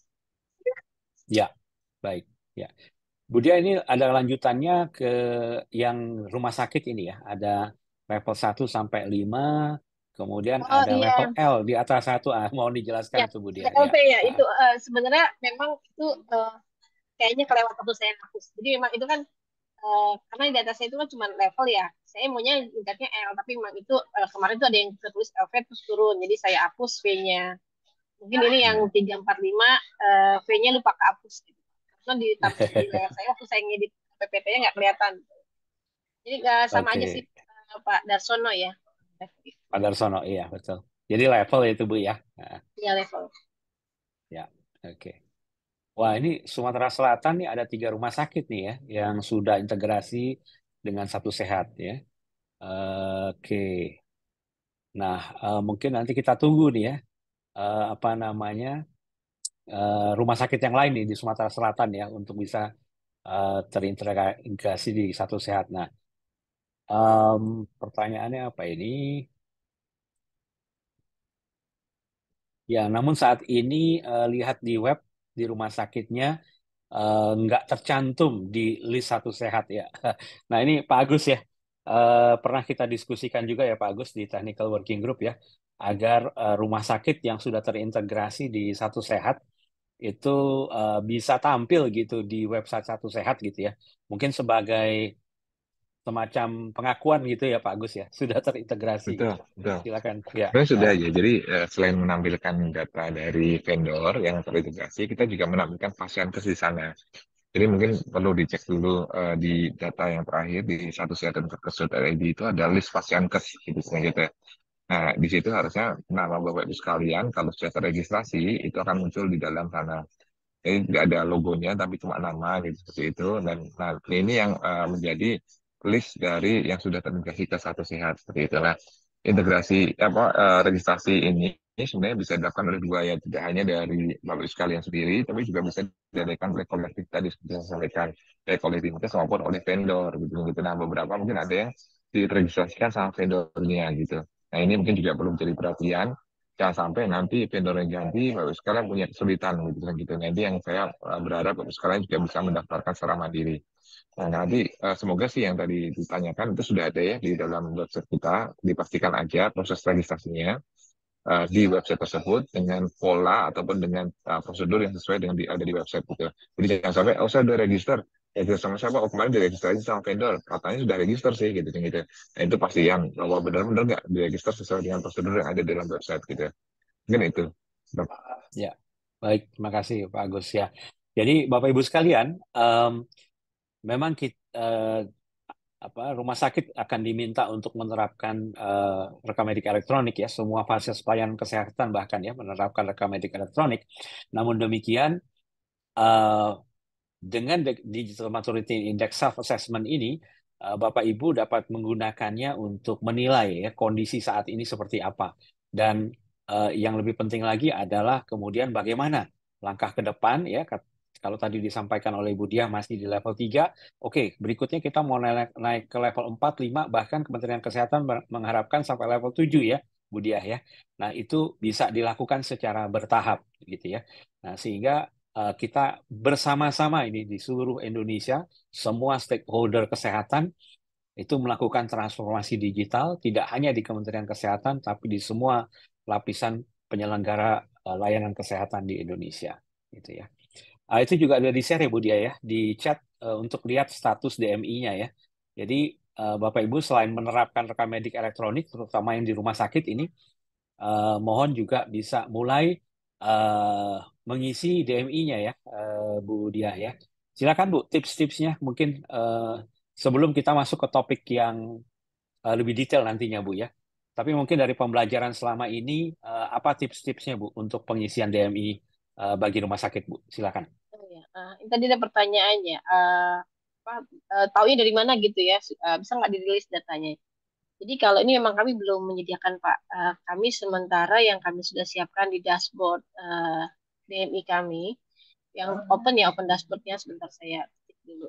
Ya, baik. Ya. Budia, ini ada lanjutannya ke yang rumah sakit ini ya. Ada level satu sampai lima, kemudian Oh ada iya, level L di atas satu. Ah, mau ya, dijelaskan itu Budia. L P Ya. ya, itu uh, sebenarnya memang itu uh, kayaknya kelewat waktu saya hapus. Jadi memang itu kan uh, karena di atasnya itu kan cuma level ya. Saya maunya tingkatnya L, tapi memang itu uh, kemarin tuh ada yang tertulis L V terus turun. Jadi saya hapus V-nya. Mungkin ini yang tiga empat lima uh, V-nya lupa kehapus gitu. Karena di, di layar saya waktu saya ngedit P P T-nya nggak kelihatan. Jadi uh, sama Oke. aja sih uh, Pak Darsono ya. Pak Darsono, iya betul. Jadi level itu Bu ya. Nah, Iya level. ya, oke. Wah, ini Sumatera Selatan nih ada tiga rumah sakit nih ya yang sudah integrasi dengan Satu Sehat ya. Oke. Nah, eh, mungkin nanti kita tunggu nih ya, eh, apa namanya, eh, rumah sakit yang lain nih di Sumatera Selatan ya untuk bisa eh, terintegrasi di Satu Sehat. Nah, em, pertanyaannya apa ini? Ya, namun saat ini eh, lihat di web di rumah sakitnya eh, nggak tercantum di list Satu Sehat ya. Nah, ini Pak Agus ya, eh, pernah kita diskusikan juga ya Pak Agus di Technical Working Group ya, agar eh, rumah sakit yang sudah terintegrasi di Satu Sehat itu eh, bisa tampil gitu di website Satu Sehat gitu ya. Mungkin sebagai semacam pengakuan gitu ya Pak Agus ya, sudah terintegrasi Betul, gitu. betul. Silakan ya. Sebenarnya sudah Ah, ya. Jadi eh, selain menampilkan data dari vendor yang terintegrasi, kita juga menampilkan Fasiankes di sana. Jadi mungkin perlu dicek dulu eh, di data yang terakhir di satu sehat dan id itu ada list Fasiankes gitu gitu. Nah, di situ harusnya nama Bapak Ibu sekalian kalau sudah terregistrasi itu akan muncul di dalam sana. Jadi nggak ada logonya tapi cuma nama gitu seperti itu. Dan nah, ini yang eh, menjadi list dari yang sudah terintegrasi ke Satu Sehat seperti itu. Nah, integrasi apa eh, registrasi ini ini sebenarnya bisa dilakukan oleh dua ya, tidak hanya dari Bapak Ibu sekalian sendiri, tapi juga bisa diadakan oleh kolektif tadi seperti yang saya sampaikan, baik oleh dinkes maupun oleh vendor gitu gitu. Nah, beberapa mungkin ada yang diregistrasikan sama vendornya gitu. Nah, ini mungkin juga perlu menjadi perhatian. Jangan sampai nanti vendor yang ganti, Bapak sekarang punya kesulitan gitu kan gitu. Nanti yang saya eh, berharap Bapak sekarang juga bisa mendaftarkan secara mandiri. Nah, nanti eh, semoga sih yang tadi ditanyakan itu sudah ada ya di dalam website kita. Dipastikan aja proses registrasinya eh, di website tersebut dengan pola ataupun dengan eh, prosedur yang sesuai dengan di, ada di website gitu. Jadi jangan sampai, oh saya udah register, register sama siapa? Oh kemarin diregistrasi sama vendor, katanya sudah register sih gitu gitu. Nah itu pasti yang bahwa benar-benar nggak diregister sesuai dengan prosedur yang ada di dalam website gitu. Mungkin itu. ya, baik, terima kasih Pak Agus ya. Jadi Bapak Ibu sekalian, em, memang kita, apa rumah sakit akan diminta untuk menerapkan uh, rekam medik elektronik ya, semua fasilitas pelayanan kesehatan bahkan ya menerapkan rekam medik elektronik. Namun demikian uh, dengan Digital Maturity Index Self Assessment ini, uh, Bapak Ibu dapat menggunakannya untuk menilai ya kondisi saat ini seperti apa. Dan uh, yang lebih penting lagi adalah kemudian bagaimana langkah ke depan ya. Kalau tadi disampaikan oleh Ibu Diah masih di level tiga, oke, berikutnya kita mau naik, naik ke level empat, lima, bahkan Kementerian Kesehatan mengharapkan sampai level tujuh ya, Bu Diah ya. Nah, itu bisa dilakukan secara bertahap gitu ya. Nah, sehingga uh, kita bersama-sama ini di seluruh Indonesia, semua stakeholder kesehatan itu melakukan transformasi digital, tidak hanya di Kementerian Kesehatan, tapi di semua lapisan penyelenggara uh, layanan kesehatan di Indonesia gitu ya. Ah, itu juga ada di-share ya Bu Dia ya, di chat uh, untuk lihat status D M I-nya ya. Jadi uh, Bapak Ibu selain menerapkan rekam medik elektronik, terutama yang di rumah sakit ini, uh, mohon juga bisa mulai uh, mengisi D M I-nya ya, uh, Bu Dia ya. Silakan Bu, tips-tipsnya mungkin uh, sebelum kita masuk ke topik yang uh, lebih detail nantinya Bu ya. Tapi mungkin dari pembelajaran selama ini, uh, apa tips-tipsnya Bu untuk pengisian D M I uh, bagi rumah sakit Bu? Silakan. Oh, ya. Ah, ini tadi ada pertanyaannya. Uh, apa, uh, taunya dari mana gitu ya? Uh, bisa nggak dirilis datanya? Jadi kalau ini memang kami belum menyediakan Pak. Uh, kami sementara yang kami sudah siapkan di dashboard uh, D M I kami, yang open ya, open dashboardnya sebentar saya ketik dulu.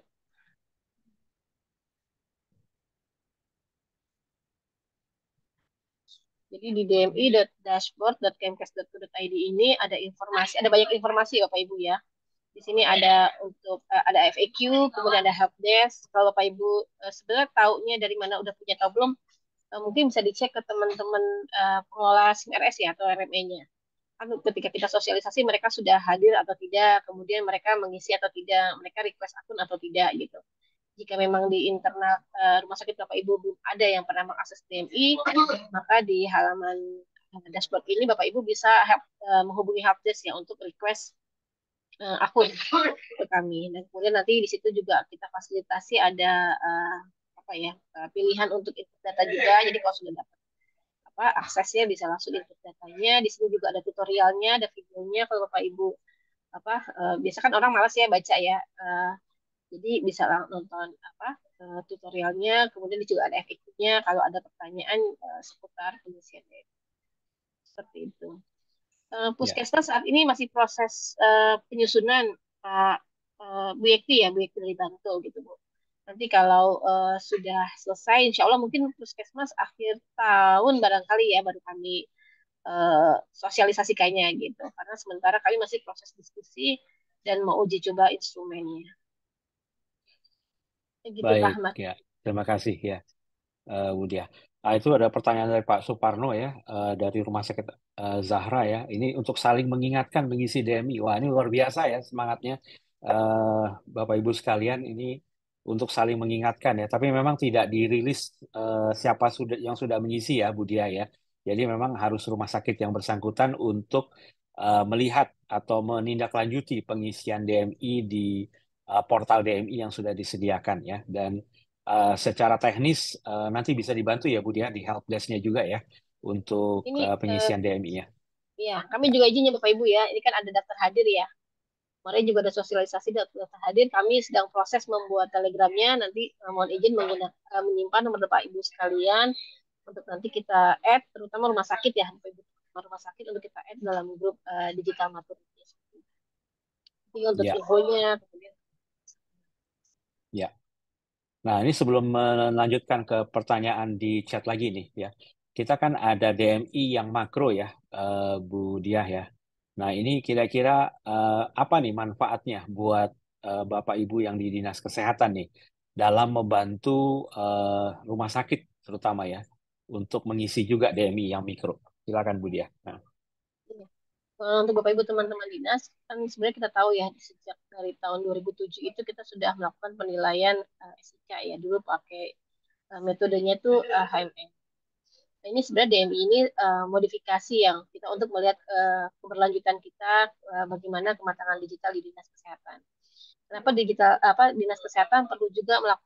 Jadi di d m i dot dashboard dot kemkes dot go dot i d ini ada informasi, ada banyak informasi Bapak Ibu ya. Di sini ada untuk uh, ada F A Q, kemudian ada helpdesk. Kalau Bapak Ibu uh, sebenarnya taunya dari mana, udah punya tahu belum? Uh, mungkin bisa dicek ke teman-teman uh, pengelola SIM R S ya atau R M E-nya. Kan ketika kita sosialisasi mereka sudah hadir atau tidak, kemudian mereka mengisi atau tidak, mereka request akun atau tidak gitu. Jika memang di internal uh, rumah sakit Bapak Ibu belum ada yang pernah mengakses D M I, maka di halaman dashboard ini Bapak Ibu bisa help, uh, menghubungi helpdesk ya untuk request uh, akun ke kami. Dan kemudian nanti di situ juga kita fasilitasi ada uh, apa ya uh, pilihan untuk input data juga. Jadi kalau sudah dapat apa aksesnya bisa langsung input datanya. Di sini juga ada tutorialnya, ada videonya. Kalau Bapak Ibu apa uh, biasa kan orang malas ya baca ya. Uh, jadi bisa nonton apa uh, tutorialnya, kemudian juga ada F A Q-nya kalau ada pertanyaan uh, seputar pengisian data. Seperti itu. Uh, Puskesmas saat ini masih proses uh, penyusunan Pak uh, Bu Yekti ya, Bu Yekti dari Bantul gitu Bu. Nanti kalau uh, sudah selesai, insya Allah mungkin Puskesmas akhir tahun barangkali ya baru kami uh, sosialisasikannya gitu. Karena sementara kami masih proses diskusi dan mau uji coba instrumennya. Gitu Pak Baik, Ahmad. ya. Terima kasih ya, uh, Bu Dia. Nah, itu ada pertanyaan dari Pak Suparno ya, uh, dari Rumah Sakit uh, Zahra ya. Ini untuk saling mengingatkan mengisi D M I. Wah, ini luar biasa ya semangatnya, uh, Bapak Ibu sekalian. Ini untuk saling mengingatkan ya. Tapi memang tidak dirilis uh, siapa sudah yang sudah mengisi ya, Bu Dia ya. Jadi memang harus rumah sakit yang bersangkutan untuk uh, melihat atau menindaklanjuti pengisian D M I di uh, portal D M I yang sudah disediakan ya. Dan uh, secara teknis uh, nanti bisa dibantu ya Bu Dia di helpdesk-nya juga ya untuk Ini uh, eh, pengisian D M I-nya. ya, kami Ya, juga izinnya Bapak Ibu ya. Ini kan ada daftar hadir ya. Kemarin juga ada sosialisasi daftar daftar hadir. Kami sedang proses membuat telegramnya. Nanti eh, mohon izin menggunakan eh, menyimpan nomor Bapak Ibu sekalian untuk nanti kita add, terutama rumah sakit ya, Bapak Ibu rumah sakit untuk kita add dalam grup eh, digital maturity. Jadi untuk ya, infonya, kemudian ya. Nah, ini sebelum melanjutkan ke pertanyaan di chat lagi nih ya. Kita kan ada D M I yang makro ya, uh, Bu Diah ya. Nah, ini kira-kira uh, apa nih manfaatnya buat uh, Bapak Ibu yang di Dinas Kesehatan nih dalam membantu uh, rumah sakit terutama ya untuk mengisi juga D M I yang mikro. Silakan Bu Diah. Nah, ya. Kalau untuk Bapak Ibu teman-teman dinas, kan sebenarnya kita tahu ya sejak dari tahun dua ribu tujuh itu kita sudah melakukan penilaian uh, S I K ya. Dulu pakai uh, metodenya itu uh, H M M. Nah, ini sebenarnya D M I ini uh, modifikasi yang kita untuk melihat uh, keberlanjutan kita uh, bagaimana kematangan digital di dinas kesehatan. Kenapa digital apa dinas kesehatan perlu juga melakukan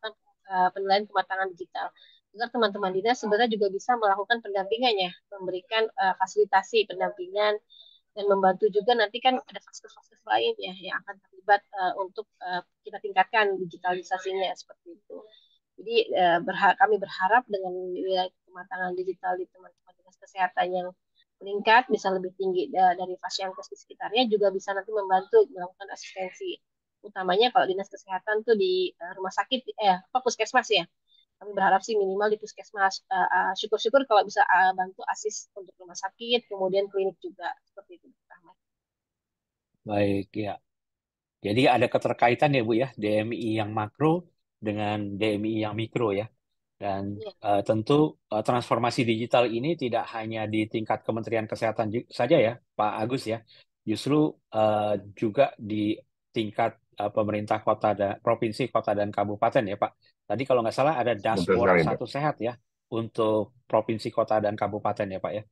uh, penilaian kematangan digital. Agar teman-teman dinas sebenarnya juga bisa melakukan pendampingannya, memberikan uh, fasilitasi pendampingan dan membantu juga nanti kan ada faskes-faskes lain ya yang akan terlibat uh, untuk uh, kita tingkatkan digitalisasinya seperti itu. Jadi uh, berha kami berharap dengan nilai kematangan digital di teman-teman dinas kesehatan yang meningkat bisa lebih tinggi uh, dari fasiankes di sekitarnya juga bisa nanti membantu melakukan asistensi. Utamanya kalau dinas kesehatan tuh di uh, rumah sakit eh apa puskesmas ya. Kami berharap sih minimal di puskesmas. Uh, uh, syukur-syukur kalau bisa uh, bantu asis untuk rumah sakit, kemudian klinik juga seperti itu. Baik, ya. Jadi ada keterkaitan ya Bu ya, D M I yang makro dengan D M I yang mikro ya. Dan Ya. uh, tentu uh, transformasi digital ini tidak hanya di tingkat Kementerian Kesehatan saja ya, Pak Agus ya. Justru uh, juga di tingkat uh, pemerintah kota dan provinsi, kota dan kabupaten ya Pak. Tadi kalau nggak salah ada Betul dashboard sekali, Dok. satu sehat ya untuk provinsi, kota dan kabupaten ya Pak ya.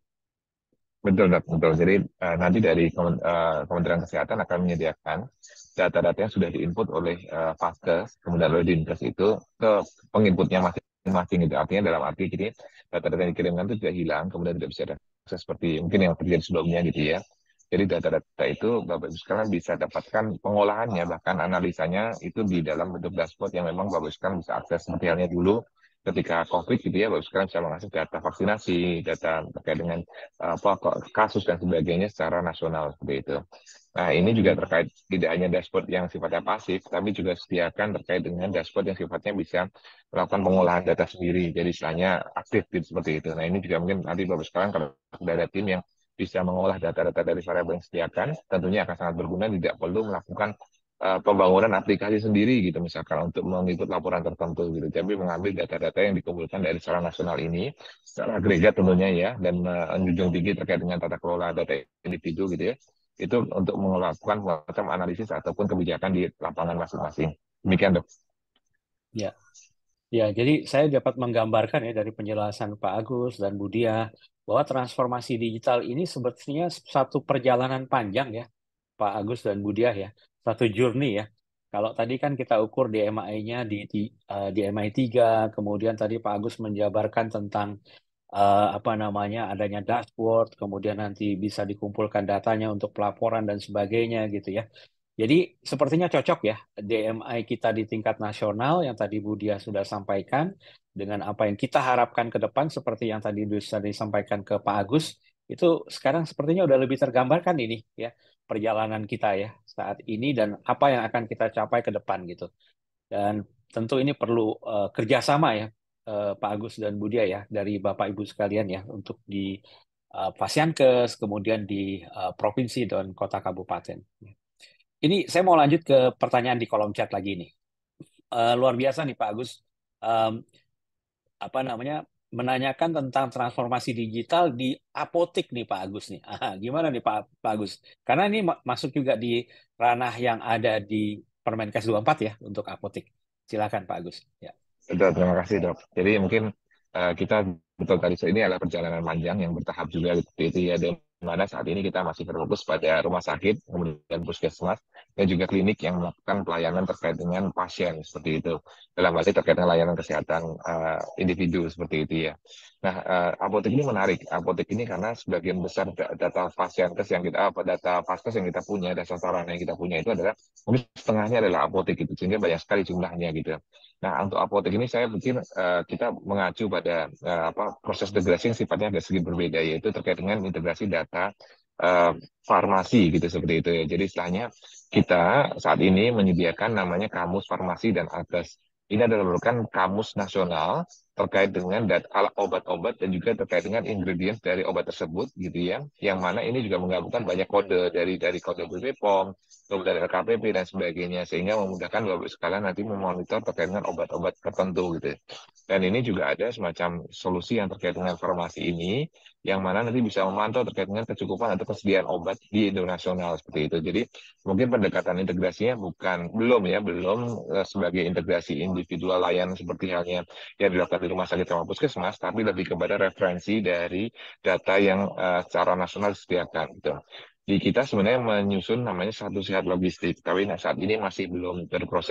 Betul, Dok. Betul. Jadi uh, nanti dari Kemen- uh, Kementerian Kesehatan akan menyediakan data-data yang sudah diinput oleh uh, Faskes, kemudian oleh Dinkes itu ke penginputnya masing-masing gitu. Artinya dalam arti jadi data-data yang dikirimkan itu tidak hilang, kemudian tidak bisa diakses seperti mungkin yang terjadi sebelumnya gitu ya. Jadi data-data itu Bapak Ibu sekalian bisa dapatkan pengolahannya, bahkan analisanya itu di dalam bentuk dashboard yang memang Bapak Ibu sekalian bisa akses seperti halnya dulu ketika COVID gitu ya, Bapak Ibu sekalian bisa mengakses data vaksinasi, data terkait dengan apa kasus dan sebagainya secara nasional seperti itu. Nah, ini juga terkait tidak hanya dashboard yang sifatnya pasif, tapi juga sediakan terkait dengan dashboard yang sifatnya bisa melakukan pengolahan data sendiri. Jadi istilahnya aktif gitu, seperti itu. Nah, ini juga mungkin nanti Bapak sekarang kalau sudah ada tim yang bisa mengolah data-data dari variabel yang disediakan, tentunya akan sangat berguna, tidak perlu melakukan uh, pembangunan aplikasi sendiri gitu misalkan untuk mengikut laporan tertentu gitu. Tapi mengambil data-data yang dikumpulkan dari secara nasional ini secara agregat tentunya ya dan menjunjung uh, tinggi terkait dengan tata kelola data individu gitu ya. Itu untuk melakukan macam analisis ataupun kebijakan di lapangan masing-masing. Demikian, Dok. Ya. Ya, jadi saya dapat menggambarkan ya dari penjelasan Pak Agus dan Bu Diah bahwa transformasi digital ini sebetulnya satu perjalanan panjang ya, Pak Agus dan Bu Diah ya, satu journey ya. Kalau tadi kan kita ukur D M I-nya di, di, uh, di M I tiga, kemudian tadi Pak Agus menjabarkan tentang uh, apa namanya adanya dashboard, kemudian nanti bisa dikumpulkan datanya untuk pelaporan dan sebagainya gitu ya. Jadi sepertinya cocok ya D M I kita di tingkat nasional yang tadi Bu Diah sudah sampaikan dengan apa yang kita harapkan ke depan seperti yang tadi sudah disampaikan ke Pak Agus itu sekarang sepertinya udah lebih tergambarkan ini ya perjalanan kita ya saat ini dan apa yang akan kita capai ke depan gitu. Dan tentu ini perlu uh, kerjasama ya uh, Pak Agus dan Bu Diah ya dari Bapak Ibu sekalian ya untuk di uh, Fasiankes kemudian di uh, provinsi dan kota kabupaten. Ini saya mau lanjut ke pertanyaan di kolom chat lagi nih. Uh, luar biasa nih Pak Agus. Um, apa namanya menanyakan tentang transformasi digital di apotek nih Pak Agus nih. Ah, gimana nih Pak, Pak Agus? Karena ini ma- masuk juga di ranah yang ada di Permenkes dua puluh empat ya untuk apotek. Silakan Pak Agus. Ya. Betul, terima kasih, Dok. Jadi mungkin uh, kita betul tadi so, ini adalah perjalanan panjang yang bertahap juga seperti itu ya. Dan mana saat ini kita masih berfokus pada rumah sakit, kemudian puskesmas, dan juga klinik yang melakukan pelayanan terkait dengan pasien seperti itu. Dalam hal ini terkait dengan layanan kesehatan uh, individu seperti itu ya. Nah, uh, apotek ini menarik. Apotek ini karena sebagian besar data pasienkes yang kita, apa data paskes yang kita punya, data sarana yang kita punya itu adalah mungkin setengahnya adalah apotek gitu, sehingga banyak sekali jumlahnya gitu. Nah, untuk apotek ini saya pikir uh, kita mengacu pada uh, apa proses integrasi yang sifatnya agak sedikit berbeda, yaitu terkait dengan integrasi data uh, farmasi gitu seperti itu ya. Jadi istilahnya kita saat ini menyediakan namanya Kamus Farmasi dan Alkes. Ini adalah merupakan kamus nasional terkait dengan data obat-obat dan juga terkait dengan ingredients dari obat tersebut gitu ya. Yang mana ini juga menggabungkan banyak kode dari dari kode B P O M, kemudian dari L K P P dan sebagainya sehingga memudahkan Bapak sekalian nanti memonitor terkait dengan obat-obat tertentu gitu. Dan ini juga ada semacam solusi yang terkait dengan farmasi ini yang mana nanti bisa memantau terkait dengan kecukupan atau kesediaan obat di internasional seperti itu. Jadi mungkin pendekatan integrasinya bukan belum ya belum uh, sebagai integrasi individual layanan seperti halnya yang dilakukan di rumah sakit sama puskesmas, tapi lebih kepada referensi dari data yang uh, secara nasional disediakan gitu. Di kita sebenarnya menyusun namanya satu sehat logistik, tapi nah, saat ini masih belum berproses.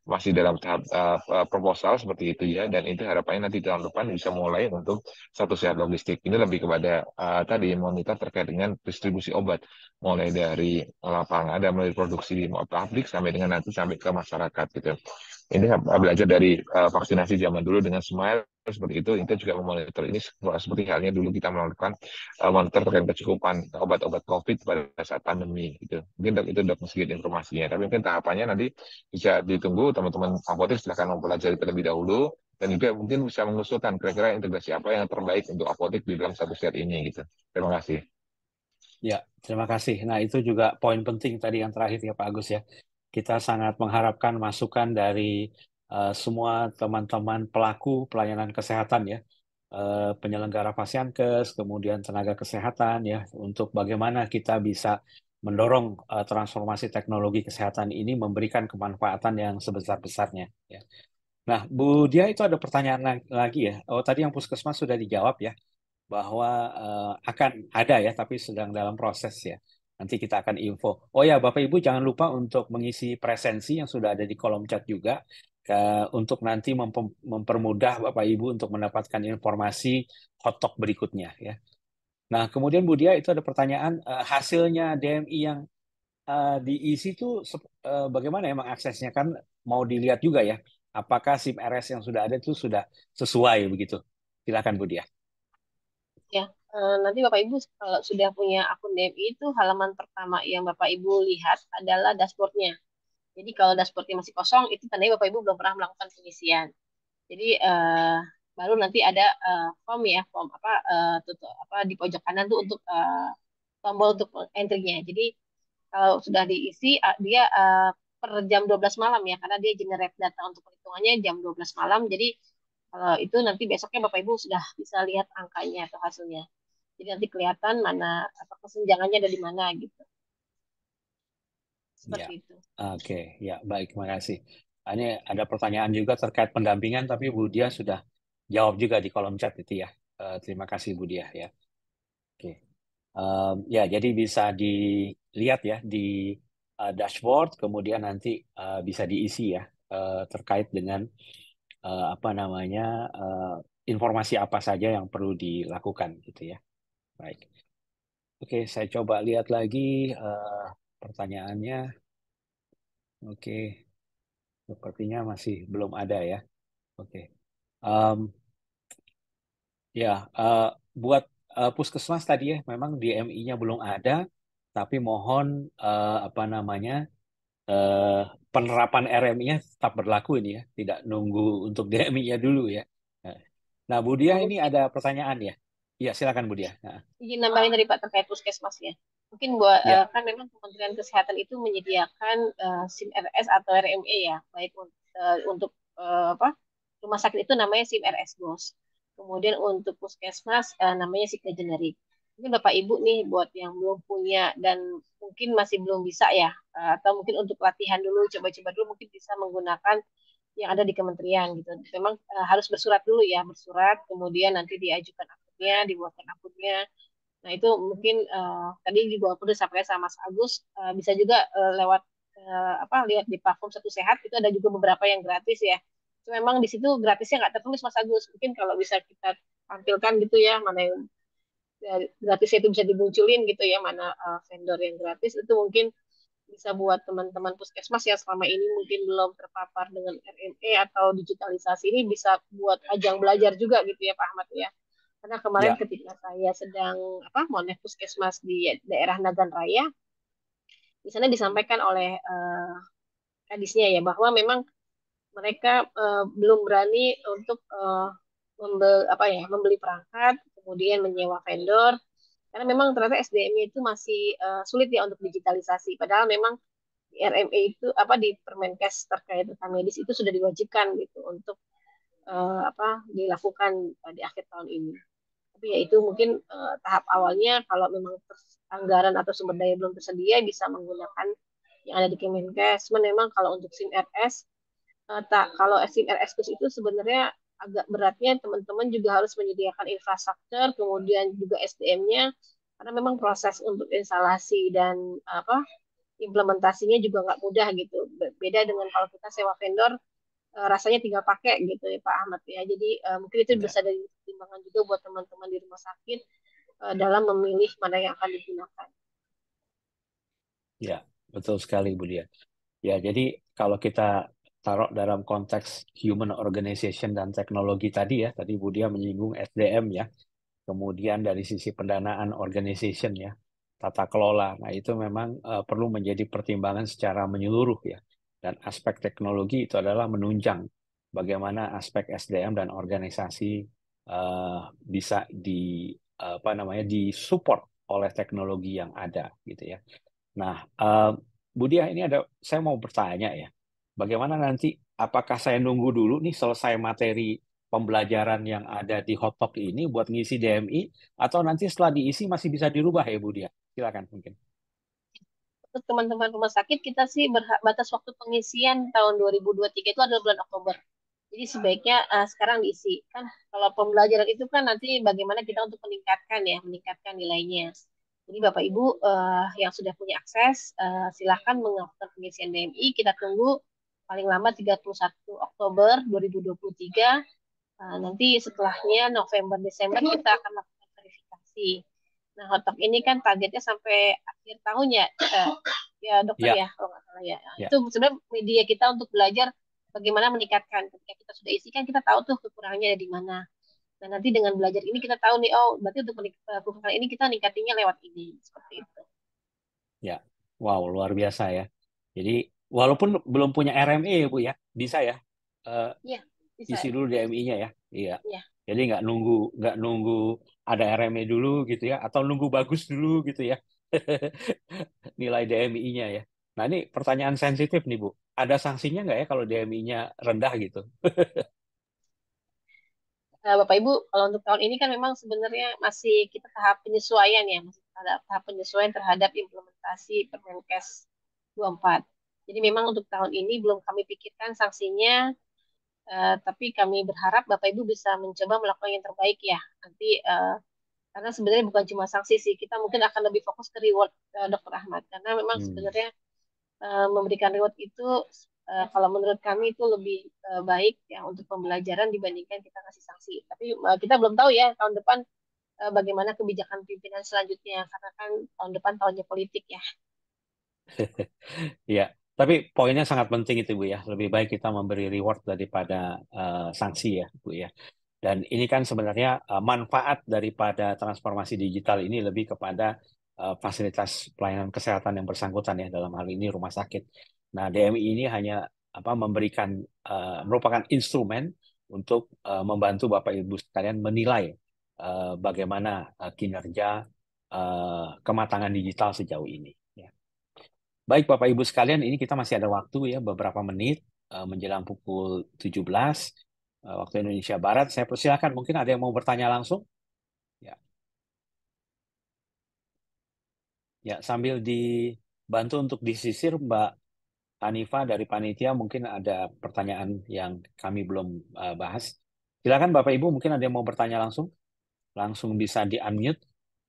masih dalam tahap uh, proposal seperti itu ya, dan itu harapannya nanti tahun depan bisa mulai untuk satu sehat logistik. Ini lebih kepada uh, tadi monitor terkait dengan distribusi obat, mulai dari lapangan dan mulai produksi di pabrik sampai dengan nanti sampai ke masyarakat gitu. Ini belajar dari uh, vaksinasi zaman dulu dengan Smile seperti itu. Kita juga memonitor ini seperti halnya dulu kita melakukan uh, monitor terkait kecukupan obat-obat COVID pada saat pandemi gitu. Mungkin itu sudah sedikit informasinya. Tapi mungkin tahapannya nanti bisa ditunggu, teman-teman apotek silahkan mempelajari terlebih dahulu, dan juga mungkin bisa mengusulkan kira-kira integrasi apa yang terbaik untuk apotek di dalam satu set ini gitu. Terima kasih. Ya, terima kasih. Nah, itu juga poin penting tadi yang terakhir ya Pak Agus ya. Kita sangat mengharapkan masukan dari uh, semua teman-teman pelaku pelayanan kesehatan ya, uh, penyelenggara Fasiankes, kemudian tenaga kesehatan ya, untuk bagaimana kita bisa mendorong uh, transformasi teknologi kesehatan ini memberikan kemanfaatan yang sebesar-besarnya ya. Nah, Bu Dia itu ada pertanyaan lagi ya. Oh, tadi yang puskesmas sudah dijawab ya, bahwa uh, akan ada ya, tapi sedang dalam proses ya. Nanti kita akan info. Oh ya, Bapak Ibu jangan lupa untuk mengisi presensi yang sudah ada di kolom chat juga, ke, untuk nanti mem- mempermudah Bapak Ibu untuk mendapatkan informasi hottalk berikutnya ya. Nah, kemudian Bu Dia itu ada pertanyaan, uh, hasilnya D M I yang uh, diisi itu uh, bagaimana emang aksesnya, kan mau dilihat juga ya, apakah SIM R S yang sudah ada itu sudah sesuai begitu. Silakan Bu Dia. Ya, eh, nanti Bapak Ibu kalau sudah punya akun D M I itu halaman pertama yang Bapak Ibu lihat adalah dashboardnya. Jadi kalau dashboardnya masih kosong itu tandanya Bapak Ibu belum pernah melakukan pengisian. Jadi eh, baru nanti ada eh, form ya, form apa eh, tutup apa di pojok kanan tuh untuk eh, tombol untuk entry-nya. Jadi kalau sudah diisi eh, dia eh, per jam dua belas malam ya, karena dia generate data untuk perhitungannya jam dua belas malam. Jadi kalau itu nanti besoknya Bapak Ibu sudah bisa lihat angkanya atau hasilnya. Jadi nanti kelihatan mana apa kesenjangannya ada di mana gitu. Ya, Seperti itu. oke, ya baik, terima kasih. Ini ada pertanyaan juga terkait pendampingan, tapi Bu Dia sudah jawab juga di kolom chat itu ya. Eh, terima kasih Bu Dia ya. Oke, Em, ya jadi bisa dilihat ya di eh, dashboard, kemudian nanti eh, bisa diisi ya eh, terkait dengan eh, apa namanya eh, informasi apa saja yang perlu dilakukan gitu ya. Baik, oke, saya coba lihat lagi eh, pertanyaannya. Oke. Sepertinya masih belum ada ya. Oke. Em, ya, eh, buat eh, puskesmas tadi ya, memang D M I-nya belum ada, tapi mohon eh, apa namanya eh, penerapan R M I-nya tetap berlaku ini ya, tidak nunggu untuk D M I-nya dulu ya. Nah, Bu Dia Ya, ini mungkin ada pertanyaan ya. Iya, silakan Bu Dia. Nah, izin nambahin dari Pak terkait puskesmas ya. Mungkin buat ya, eh, kan memang Kementerian Kesehatan itu menyediakan eh, SIM R S atau R M E ya, baik un- eh, untuk eh, apa rumah sakit itu namanya SIM R S Bos. Kemudian untuk puskesmas eh, namanya Signa Generik. Mungkin Bapak Ibu nih buat yang belum punya dan mungkin masih belum bisa ya, eh, atau mungkin untuk latihan dulu, coba-coba dulu mungkin bisa menggunakan yang ada di kementerian gitu. Memang eh, harus bersurat dulu ya, bersurat, kemudian nanti diajukan akunnya, dibuatkan akunnya. Nah, itu mungkin eh, tadi juga aku udah sampaikan sama Mas Agus, eh, bisa juga eh, lewat eh, apa lihat di platform Satu Sehat itu ada juga beberapa yang gratis ya. Cuma memang di situ gratisnya nggak tertulis Mas Agus. Mungkin kalau bisa kita tampilkan gitu ya, mana yang ya, gratisnya itu bisa dimunculin gitu ya, mana eh, vendor yang gratis itu mungkin bisa buat teman-teman puskesmas yang selama ini mungkin belum terpapar dengan R M E atau digitalisasi ini bisa buat ajang belajar juga gitu ya Pak Ahmad ya. Karena kemarin ya, ketika saya sedang apa monet puskesmas di daerah Nagan Raya, di sana disampaikan oleh uh, kadisnya ya bahwa memang mereka uh, belum berani untuk uh, membeli apa ya membeli perangkat, kemudian menyewa vendor karena memang ternyata S D M-nya itu masih uh, sulit ya untuk digitalisasi. Padahal memang di R M E itu apa di Permenkes terkait rekam medis itu sudah diwajibkan gitu untuk uh, apa dilakukan uh, di akhir tahun ini. Tapi ya itu mungkin uh, tahap awalnya kalau memang anggaran atau sumber daya belum tersedia bisa menggunakan yang ada di Kemenkes. Memang kalau untuk SIM R S uh, tak kalau SIM R S itu sebenarnya agak beratnya teman-teman juga harus menyediakan infrastruktur, kemudian juga S D M-nya karena memang proses untuk instalasi dan apa implementasinya juga nggak mudah gitu. Be- Beda dengan kalau kita sewa vendor, eh, rasanya tinggal pakai gitu ya Pak Ahmad ya. Jadi eh, mungkin itu Ya, bisa dari pertimbangan juga buat teman-teman di rumah sakit eh, dalam memilih mana yang akan digunakan. ya, betul sekali Bu Dia. Ya, jadi kalau kita taruh dalam konteks human organization dan teknologi tadi ya, tadi Bu Dia menyinggung S D M ya, kemudian dari sisi pendanaan organization ya, tata kelola. Nah, itu memang eh, perlu menjadi pertimbangan secara menyeluruh ya. Dan aspek teknologi itu adalah menunjang bagaimana aspek S D M dan organisasi eh, bisa di apa namanya disupport oleh teknologi yang ada gitu ya. Nah, eh, Bu Diah, ini ada saya mau bertanya ya. Bagaimana nanti apakah saya nunggu dulu nih selesai materi pembelajaran yang ada di Hottalk ini buat ngisi D M I atau nanti setelah diisi masih bisa dirubah ya Bu Diah? Silakan mungkin. Untuk teman-teman rumah sakit, kita sih berha- batas waktu pengisian tahun dua ribu dua puluh tiga itu adalah bulan Oktober. Jadi sebaiknya eh, sekarang diisi. Kan kalau pembelajaran itu kan nanti bagaimana kita untuk meningkatkan ya, meningkatkan nilainya. Jadi Bapak Ibu eh, yang sudah punya akses, eh, silahkan melakukan pengisian D M I. Kita tunggu paling lama tiga puluh satu Oktober dua ribu dua puluh tiga. Eh, nanti setelahnya November Desember kita akan lakukan verifikasi. Nah, Hottok ini kan targetnya sampai akhir tahun ya, eh, ya dokter Ya, ya, kalau nggak salah ya. Nah, ya. itu sebenarnya media kita untuk belajar bagaimana meningkatkan. Ketika kita sudah isi kan kita tahu tuh kekurangannya ada di mana. Nah, nanti dengan belajar ini kita tahu nih, oh berarti untuk menik- eh, kekurangan ini kita ningkatinnya lewat ini, seperti itu. Ya. Wow, luar biasa ya. Jadi walaupun belum punya R M E ya Bu ya, bisa ya. Eh, Iya, bisa. isi dulu D M I-nya ya. Iya. Iya. Jadi nggak nunggu nggak nunggu ada R M E dulu gitu ya, atau nunggu bagus dulu gitu ya. Nilai D M I-nya ya. Nah ini pertanyaan sensitif nih Bu. Ada sanksinya nggak ya kalau D M I-nya rendah gitu? Nah, Bapak Ibu, kalau untuk tahun ini kan memang sebenarnya masih kita tahap penyesuaian ya, masih tahap, tahap penyesuaian terhadap implementasi Permenkes dua puluh empat. Jadi memang untuk tahun ini belum kami pikirkan sanksinya, eh, tapi kami berharap Bapak Ibu bisa mencoba melakukan yang terbaik ya. Nanti eh, karena sebenarnya bukan cuma sanksi sih, kita mungkin akan lebih fokus ke reward eh, Dokter Ahmad. Karena memang Hmm. sebenarnya eh, memberikan reward itu eh, kalau menurut kami itu lebih eh, baik ya untuk pembelajaran dibandingkan kita kasih sanksi. Tapi eh, kita belum tahu ya tahun depan eh, bagaimana kebijakan pimpinan selanjutnya karena kan tahun depan tahunnya politik ya. Ya, tapi poinnya sangat penting itu Bu ya. Lebih baik kita memberi reward daripada eh, sanksi ya Bu ya. Dan ini kan sebenarnya eh, manfaat daripada transformasi digital ini lebih kepada eh, fasilitas pelayanan kesehatan yang bersangkutan ya, dalam hal ini rumah sakit. Nah, D M I ini hanya apa memberikan eh, merupakan instrumen untuk eh, membantu Bapak Ibu sekalian menilai eh, bagaimana eh, kinerja eh, kematangan digital sejauh ini. Ya. Baik Bapak Ibu sekalian, ini kita masih ada waktu ya, beberapa menit eh, menjelang pukul tujuh belas eh, waktu Indonesia Barat. Saya persilakan, mungkin ada yang mau bertanya langsung? Ya, ya sambil dibantu untuk disisir Mbak Hanifa dari panitia, mungkin ada pertanyaan yang kami belum eh, bahas. Silakan Bapak Ibu, mungkin ada yang mau bertanya langsung? Langsung bisa di-unmute.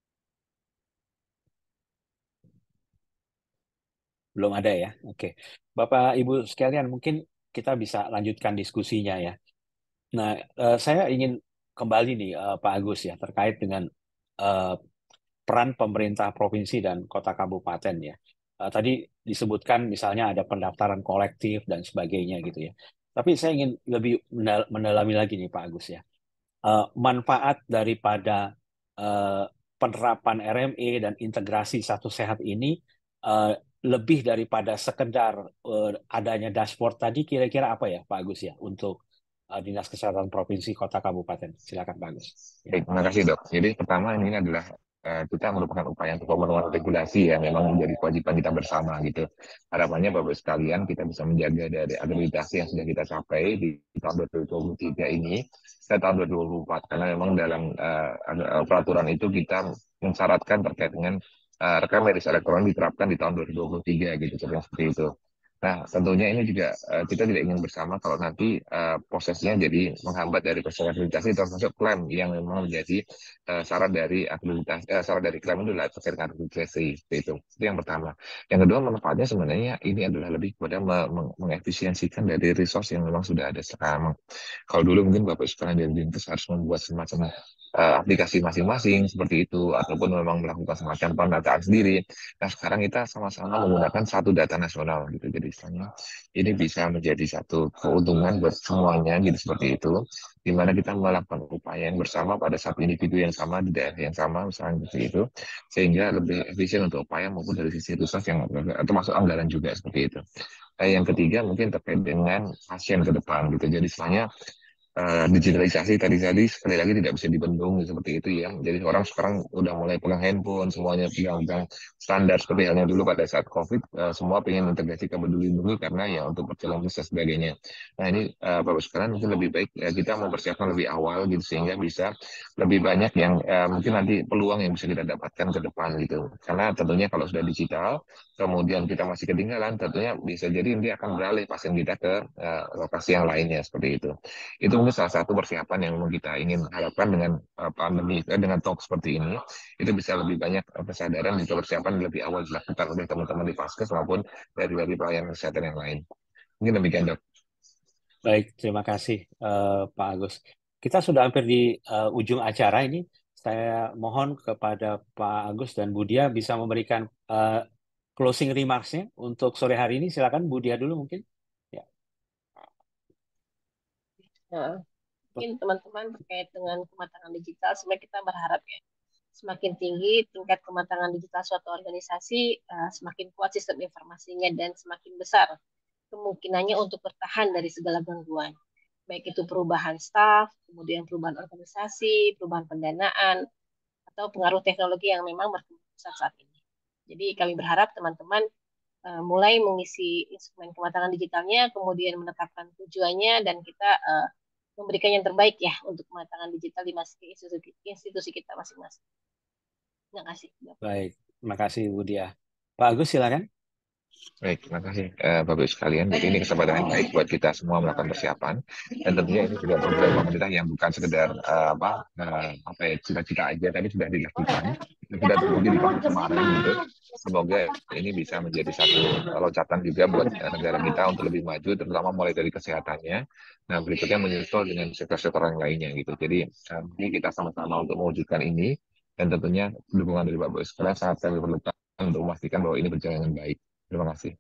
Belum ada ya? Oke. Bapak Ibu sekalian, mungkin kita bisa lanjutkan diskusinya ya. Nah, eh, saya ingin kembali nih, eh, Pak Agus ya, terkait dengan eh, peran pemerintah provinsi dan kota kabupaten ya. Eh, tadi disebutkan misalnya ada pendaftaran kolektif dan sebagainya gitu ya. Tapi saya ingin lebih mendal- mendalami lagi nih Pak Agus ya. Eh, manfaat daripada eh, penerapan R M E dan integrasi Satu Sehat ini eh, lebih daripada sekedar eh, adanya dashboard tadi, kira-kira apa ya Pak Agus ya untuk eh, Dinas Kesehatan Provinsi Kota Kabupaten. Silakan Pak Agus. Ya. Baik, terima kasih dok. Jadi pertama ini adalah eh, kita merupakan upaya untuk pemenuhan regulasi yang memang menjadi kewajiban kita bersama gitu. Harapannya Bapak sekalian kita bisa menjaga dari akreditasi yang sudah kita capai di tahun dua ribu dua puluh tiga ini ke tahun dua ribu dua puluh empat karena memang dalam uh, peraturan itu kita mensyaratkan terkait dengan uh, rekam medis elektronik diterapkan di tahun dua ribu dua puluh tiga gitu seperti itu. Nah, tentunya ini juga uh, kita tidak ingin bersama kalau nanti uh, prosesnya jadi menghambat dari proses akreditasi, termasuk klaim yang memang menjadi uh, syarat dari akreditasi, uh, syarat dari klaim itu adalah terkait dengan akreditasi. Itu. Itu yang pertama. Yang kedua, manfaatnya sebenarnya ini adalah lebih kepada me- meng- mengefisiensikan dari resource yang memang sudah ada sekarang. Kalau dulu mungkin Bapak sekalian dari Dinkes harus membuat semacam uh, aplikasi masing-masing seperti itu, ataupun memang melakukan semacam penataan sendiri. Nah, sekarang kita sama-sama menggunakan satu data nasional gitu. Jadi istilahnya ini bisa menjadi satu keuntungan buat semuanya gitu seperti itu. Di mana kita melakukan upaya yang bersama pada satu individu yang sama di daerah yang sama misalnya seperti itu, sehingga lebih efisien untuk upaya maupun dari sisi resource yang termasuk anggaran juga seperti itu. Nah, yang ketiga mungkin terkait dengan pasien ke depan gitu. Jadi istilahnya uh, digitalisasi tadi tadi sekali lagi tidak bisa dibendung seperti itu ya. Jadi orang sekarang udah mulai pegang handphone, semuanya pegang-pegang standar seperti halnya dulu pada saat COVID, uh, semua pengen integrasi ke Peduli Lindungi karena ya untuk perjalanan dan sebagainya. Nah ini uh, Bapak sekarang mungkin lebih baik ya, kita mempersiapkan lebih awal gitu sehingga bisa lebih banyak yang uh, mungkin nanti peluang yang bisa kita dapatkan ke depan gitu. Karena tentunya kalau sudah digital, kemudian kita masih ketinggalan, tentunya bisa jadi nanti akan beralih pasien kita ke uh, lokasi yang lainnya seperti itu. Itu mungkin salah satu persiapan yang memang kita ingin harapkan dengan uh, pandemi, eh, dengan talk seperti ini, itu bisa lebih banyak uh, kesadaran dan persiapan lebih awal dilakukan oleh teman-teman di Paskes maupun dari dari pelayanan kesehatan yang lain. Mungkin demikian, Dok. Baik, terima kasih eh, Pak Agus. Kita sudah hampir di eh, ujung acara ini. Saya mohon kepada Pak Agus dan Bu Dia bisa memberikan eh, closing remarks-nya untuk sore hari ini. Silakan Bu Dia dulu mungkin. Ya. Nah, mungkin teman-teman terkait dengan kematangan digital, sebenarnya kita berharap ya, semakin tinggi tingkat kematangan digital suatu organisasi, uh, semakin kuat sistem informasinya dan semakin besar kemungkinannya untuk bertahan dari segala gangguan. Baik itu perubahan staf, kemudian perubahan organisasi, perubahan pendanaan, atau pengaruh teknologi yang memang berkembang pesat saat ini. Jadi kami berharap teman-teman uh, mulai mengisi instrumen kematangan digitalnya, kemudian menetapkan tujuannya, dan kita uh, memberikan yang terbaik ya untuk kematangan digital di masing institusi, institusi kita masing-masing. Terima kasih. Baik, terima kasih Bu Dia. Pak Agus silakan. Baik, terima kasih eh, Bapak Ibu sekalian. Jadi ini kesempatan yang baik buat kita semua melakukan persiapan dan tentunya ini juga program pemerintah yang bukan sekedar eh, apa eh, apa ya cita-cita aja, tapi sudah dilakukan, sudah terbukti di tahun kemarin gitu. Semoga ini bisa menjadi satu loncatan juga buat eh, negara kita untuk lebih maju, terutama mulai dari kesehatannya. Nah berikutnya menyusul dengan sektor-sektor yang lainnya gitu. Jadi eh, ini kita sama-sama untuk mewujudkan ini dan tentunya dukungan dari Bapak Ibu sekalian sangat kami perlukan untuk memastikan bahwa ini berjalan dengan baik. Terima kasih.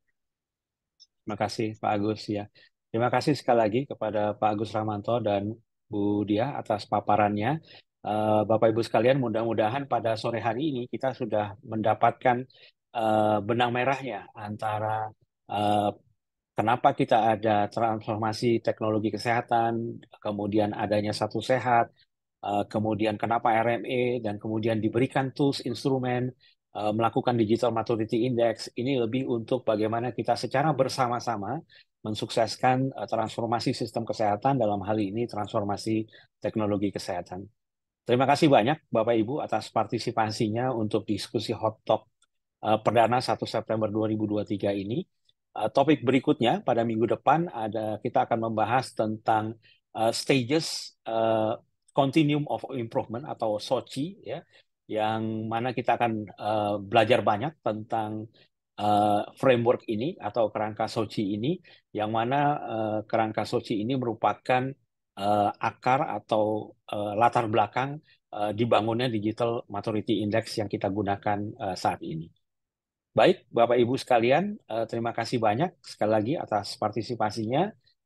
Terima kasih Pak Agus ya. Terima kasih sekali lagi kepada Pak Agus Ramanto dan Bu Dia atas paparannya. Eh, Bapak Ibu sekalian, mudah-mudahan pada sore hari ini kita sudah mendapatkan eh, benang merahnya antara eh, kenapa kita ada transformasi teknologi kesehatan, kemudian adanya Satu Sehat, eh, kemudian kenapa R M E, dan kemudian diberikan tools, instrumen, eh, melakukan Digital Maturity Index. Ini lebih untuk bagaimana kita secara bersama-sama mensukseskan eh, transformasi sistem kesehatan, dalam hal ini transformasi teknologi kesehatan. Terima kasih banyak Bapak Ibu atas partisipasinya untuk diskusi Hot Talk eh, perdana satu September dua ribu dua puluh tiga ini. Uh, topik berikutnya pada minggu depan ada kita akan membahas tentang uh, stages uh, continuum of improvement atau S O C I ya, yang mana kita akan uh, belajar banyak tentang uh, framework ini atau kerangka S O C I ini, yang mana uh, kerangka S O C I ini merupakan uh, akar atau uh, latar belakang uh, dibangunnya Digital Maturity Index yang kita gunakan uh, saat ini. Baik, Bapak Ibu sekalian, eh, terima kasih banyak sekali lagi atas partisipasinya.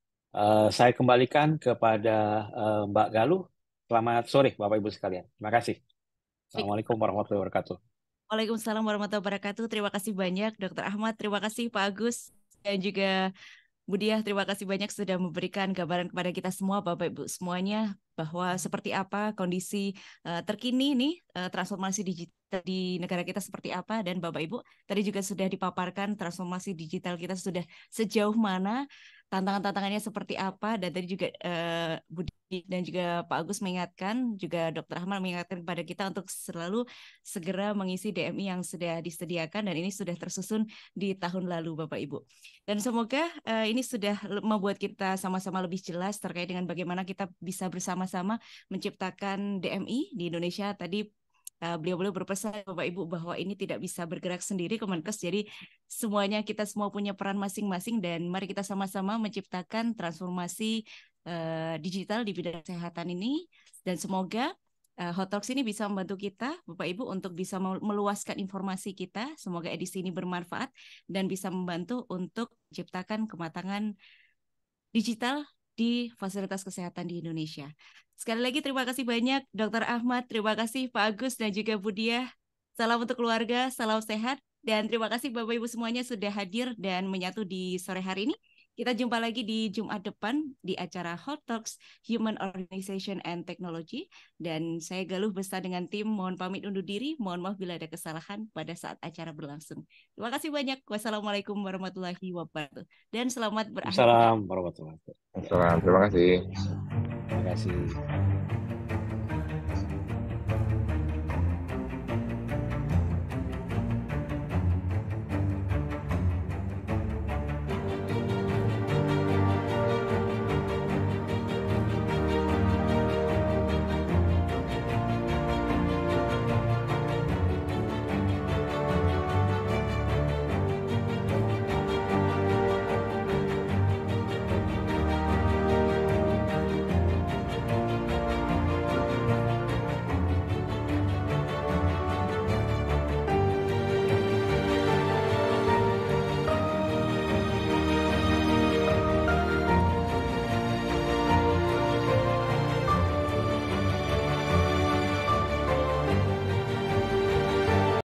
Eh, Saya kembalikan kepada eh, Mbak Galuh. Selamat sore, Bapak Ibu sekalian. Terima kasih. Baik. Assalamualaikum warahmatullahi wabarakatuh. Waalaikumsalam warahmatullahi wabarakatuh. Terima kasih banyak Dokter Ahmad, terima kasih Pak Agus, dan juga Bu Dia, terima kasih banyak sudah memberikan gambaran kepada kita semua, Bapak Ibu semuanya, bahwa seperti apa kondisi uh, terkini nih, uh, transformasi digital di negara kita seperti apa, dan Bapak Ibu tadi juga sudah dipaparkan transformasi digital kita sudah sejauh mana, tantangan-tantangannya seperti apa, dan tadi juga uh, Budi dan juga Pak Agus mengingatkan, juga Dokter Ahmad mengingatkan kepada kita untuk selalu segera mengisi D M I yang sudah disediakan, dan ini sudah tersusun di tahun lalu Bapak Ibu. Dan semoga uh, ini sudah membuat kita sama-sama lebih jelas terkait dengan bagaimana kita bisa bersama-sama menciptakan D M I di Indonesia. Tadi Uh, beliau-beliau berpesan Bapak Ibu bahwa ini tidak bisa bergerak sendiri Kemenkes, jadi semuanya kita semua punya peran masing-masing, dan mari kita sama-sama menciptakan transformasi uh, digital di bidang kesehatan ini, dan semoga uh, Hot Talks ini bisa membantu kita Bapak Ibu untuk bisa meluaskan informasi kita. Semoga edisi ini bermanfaat dan bisa membantu untuk menciptakan kematangan digital di fasilitas kesehatan di Indonesia. Sekali lagi terima kasih banyak Dokter Ahmad, terima kasih Pak Agus dan juga Bu Diah. Salam untuk keluarga, salam sehat, dan terima kasih Bapak Ibu semuanya sudah hadir dan menyatu di sore hari ini. Kita jumpa lagi di Jumat depan di acara Hot Talks Human Organization and Technology. Dan saya Galuh beserta dengan tim mohon pamit undur diri. Mohon maaf bila ada kesalahan pada saat acara berlangsung. Terima kasih banyak. Wassalamualaikum warahmatullahi wabarakatuh. Dan selamat berakhir pekan. Assalamualaikum warahmatullahi wabarakatuh. Assalamualaikum. Terima kasih. Terima kasih.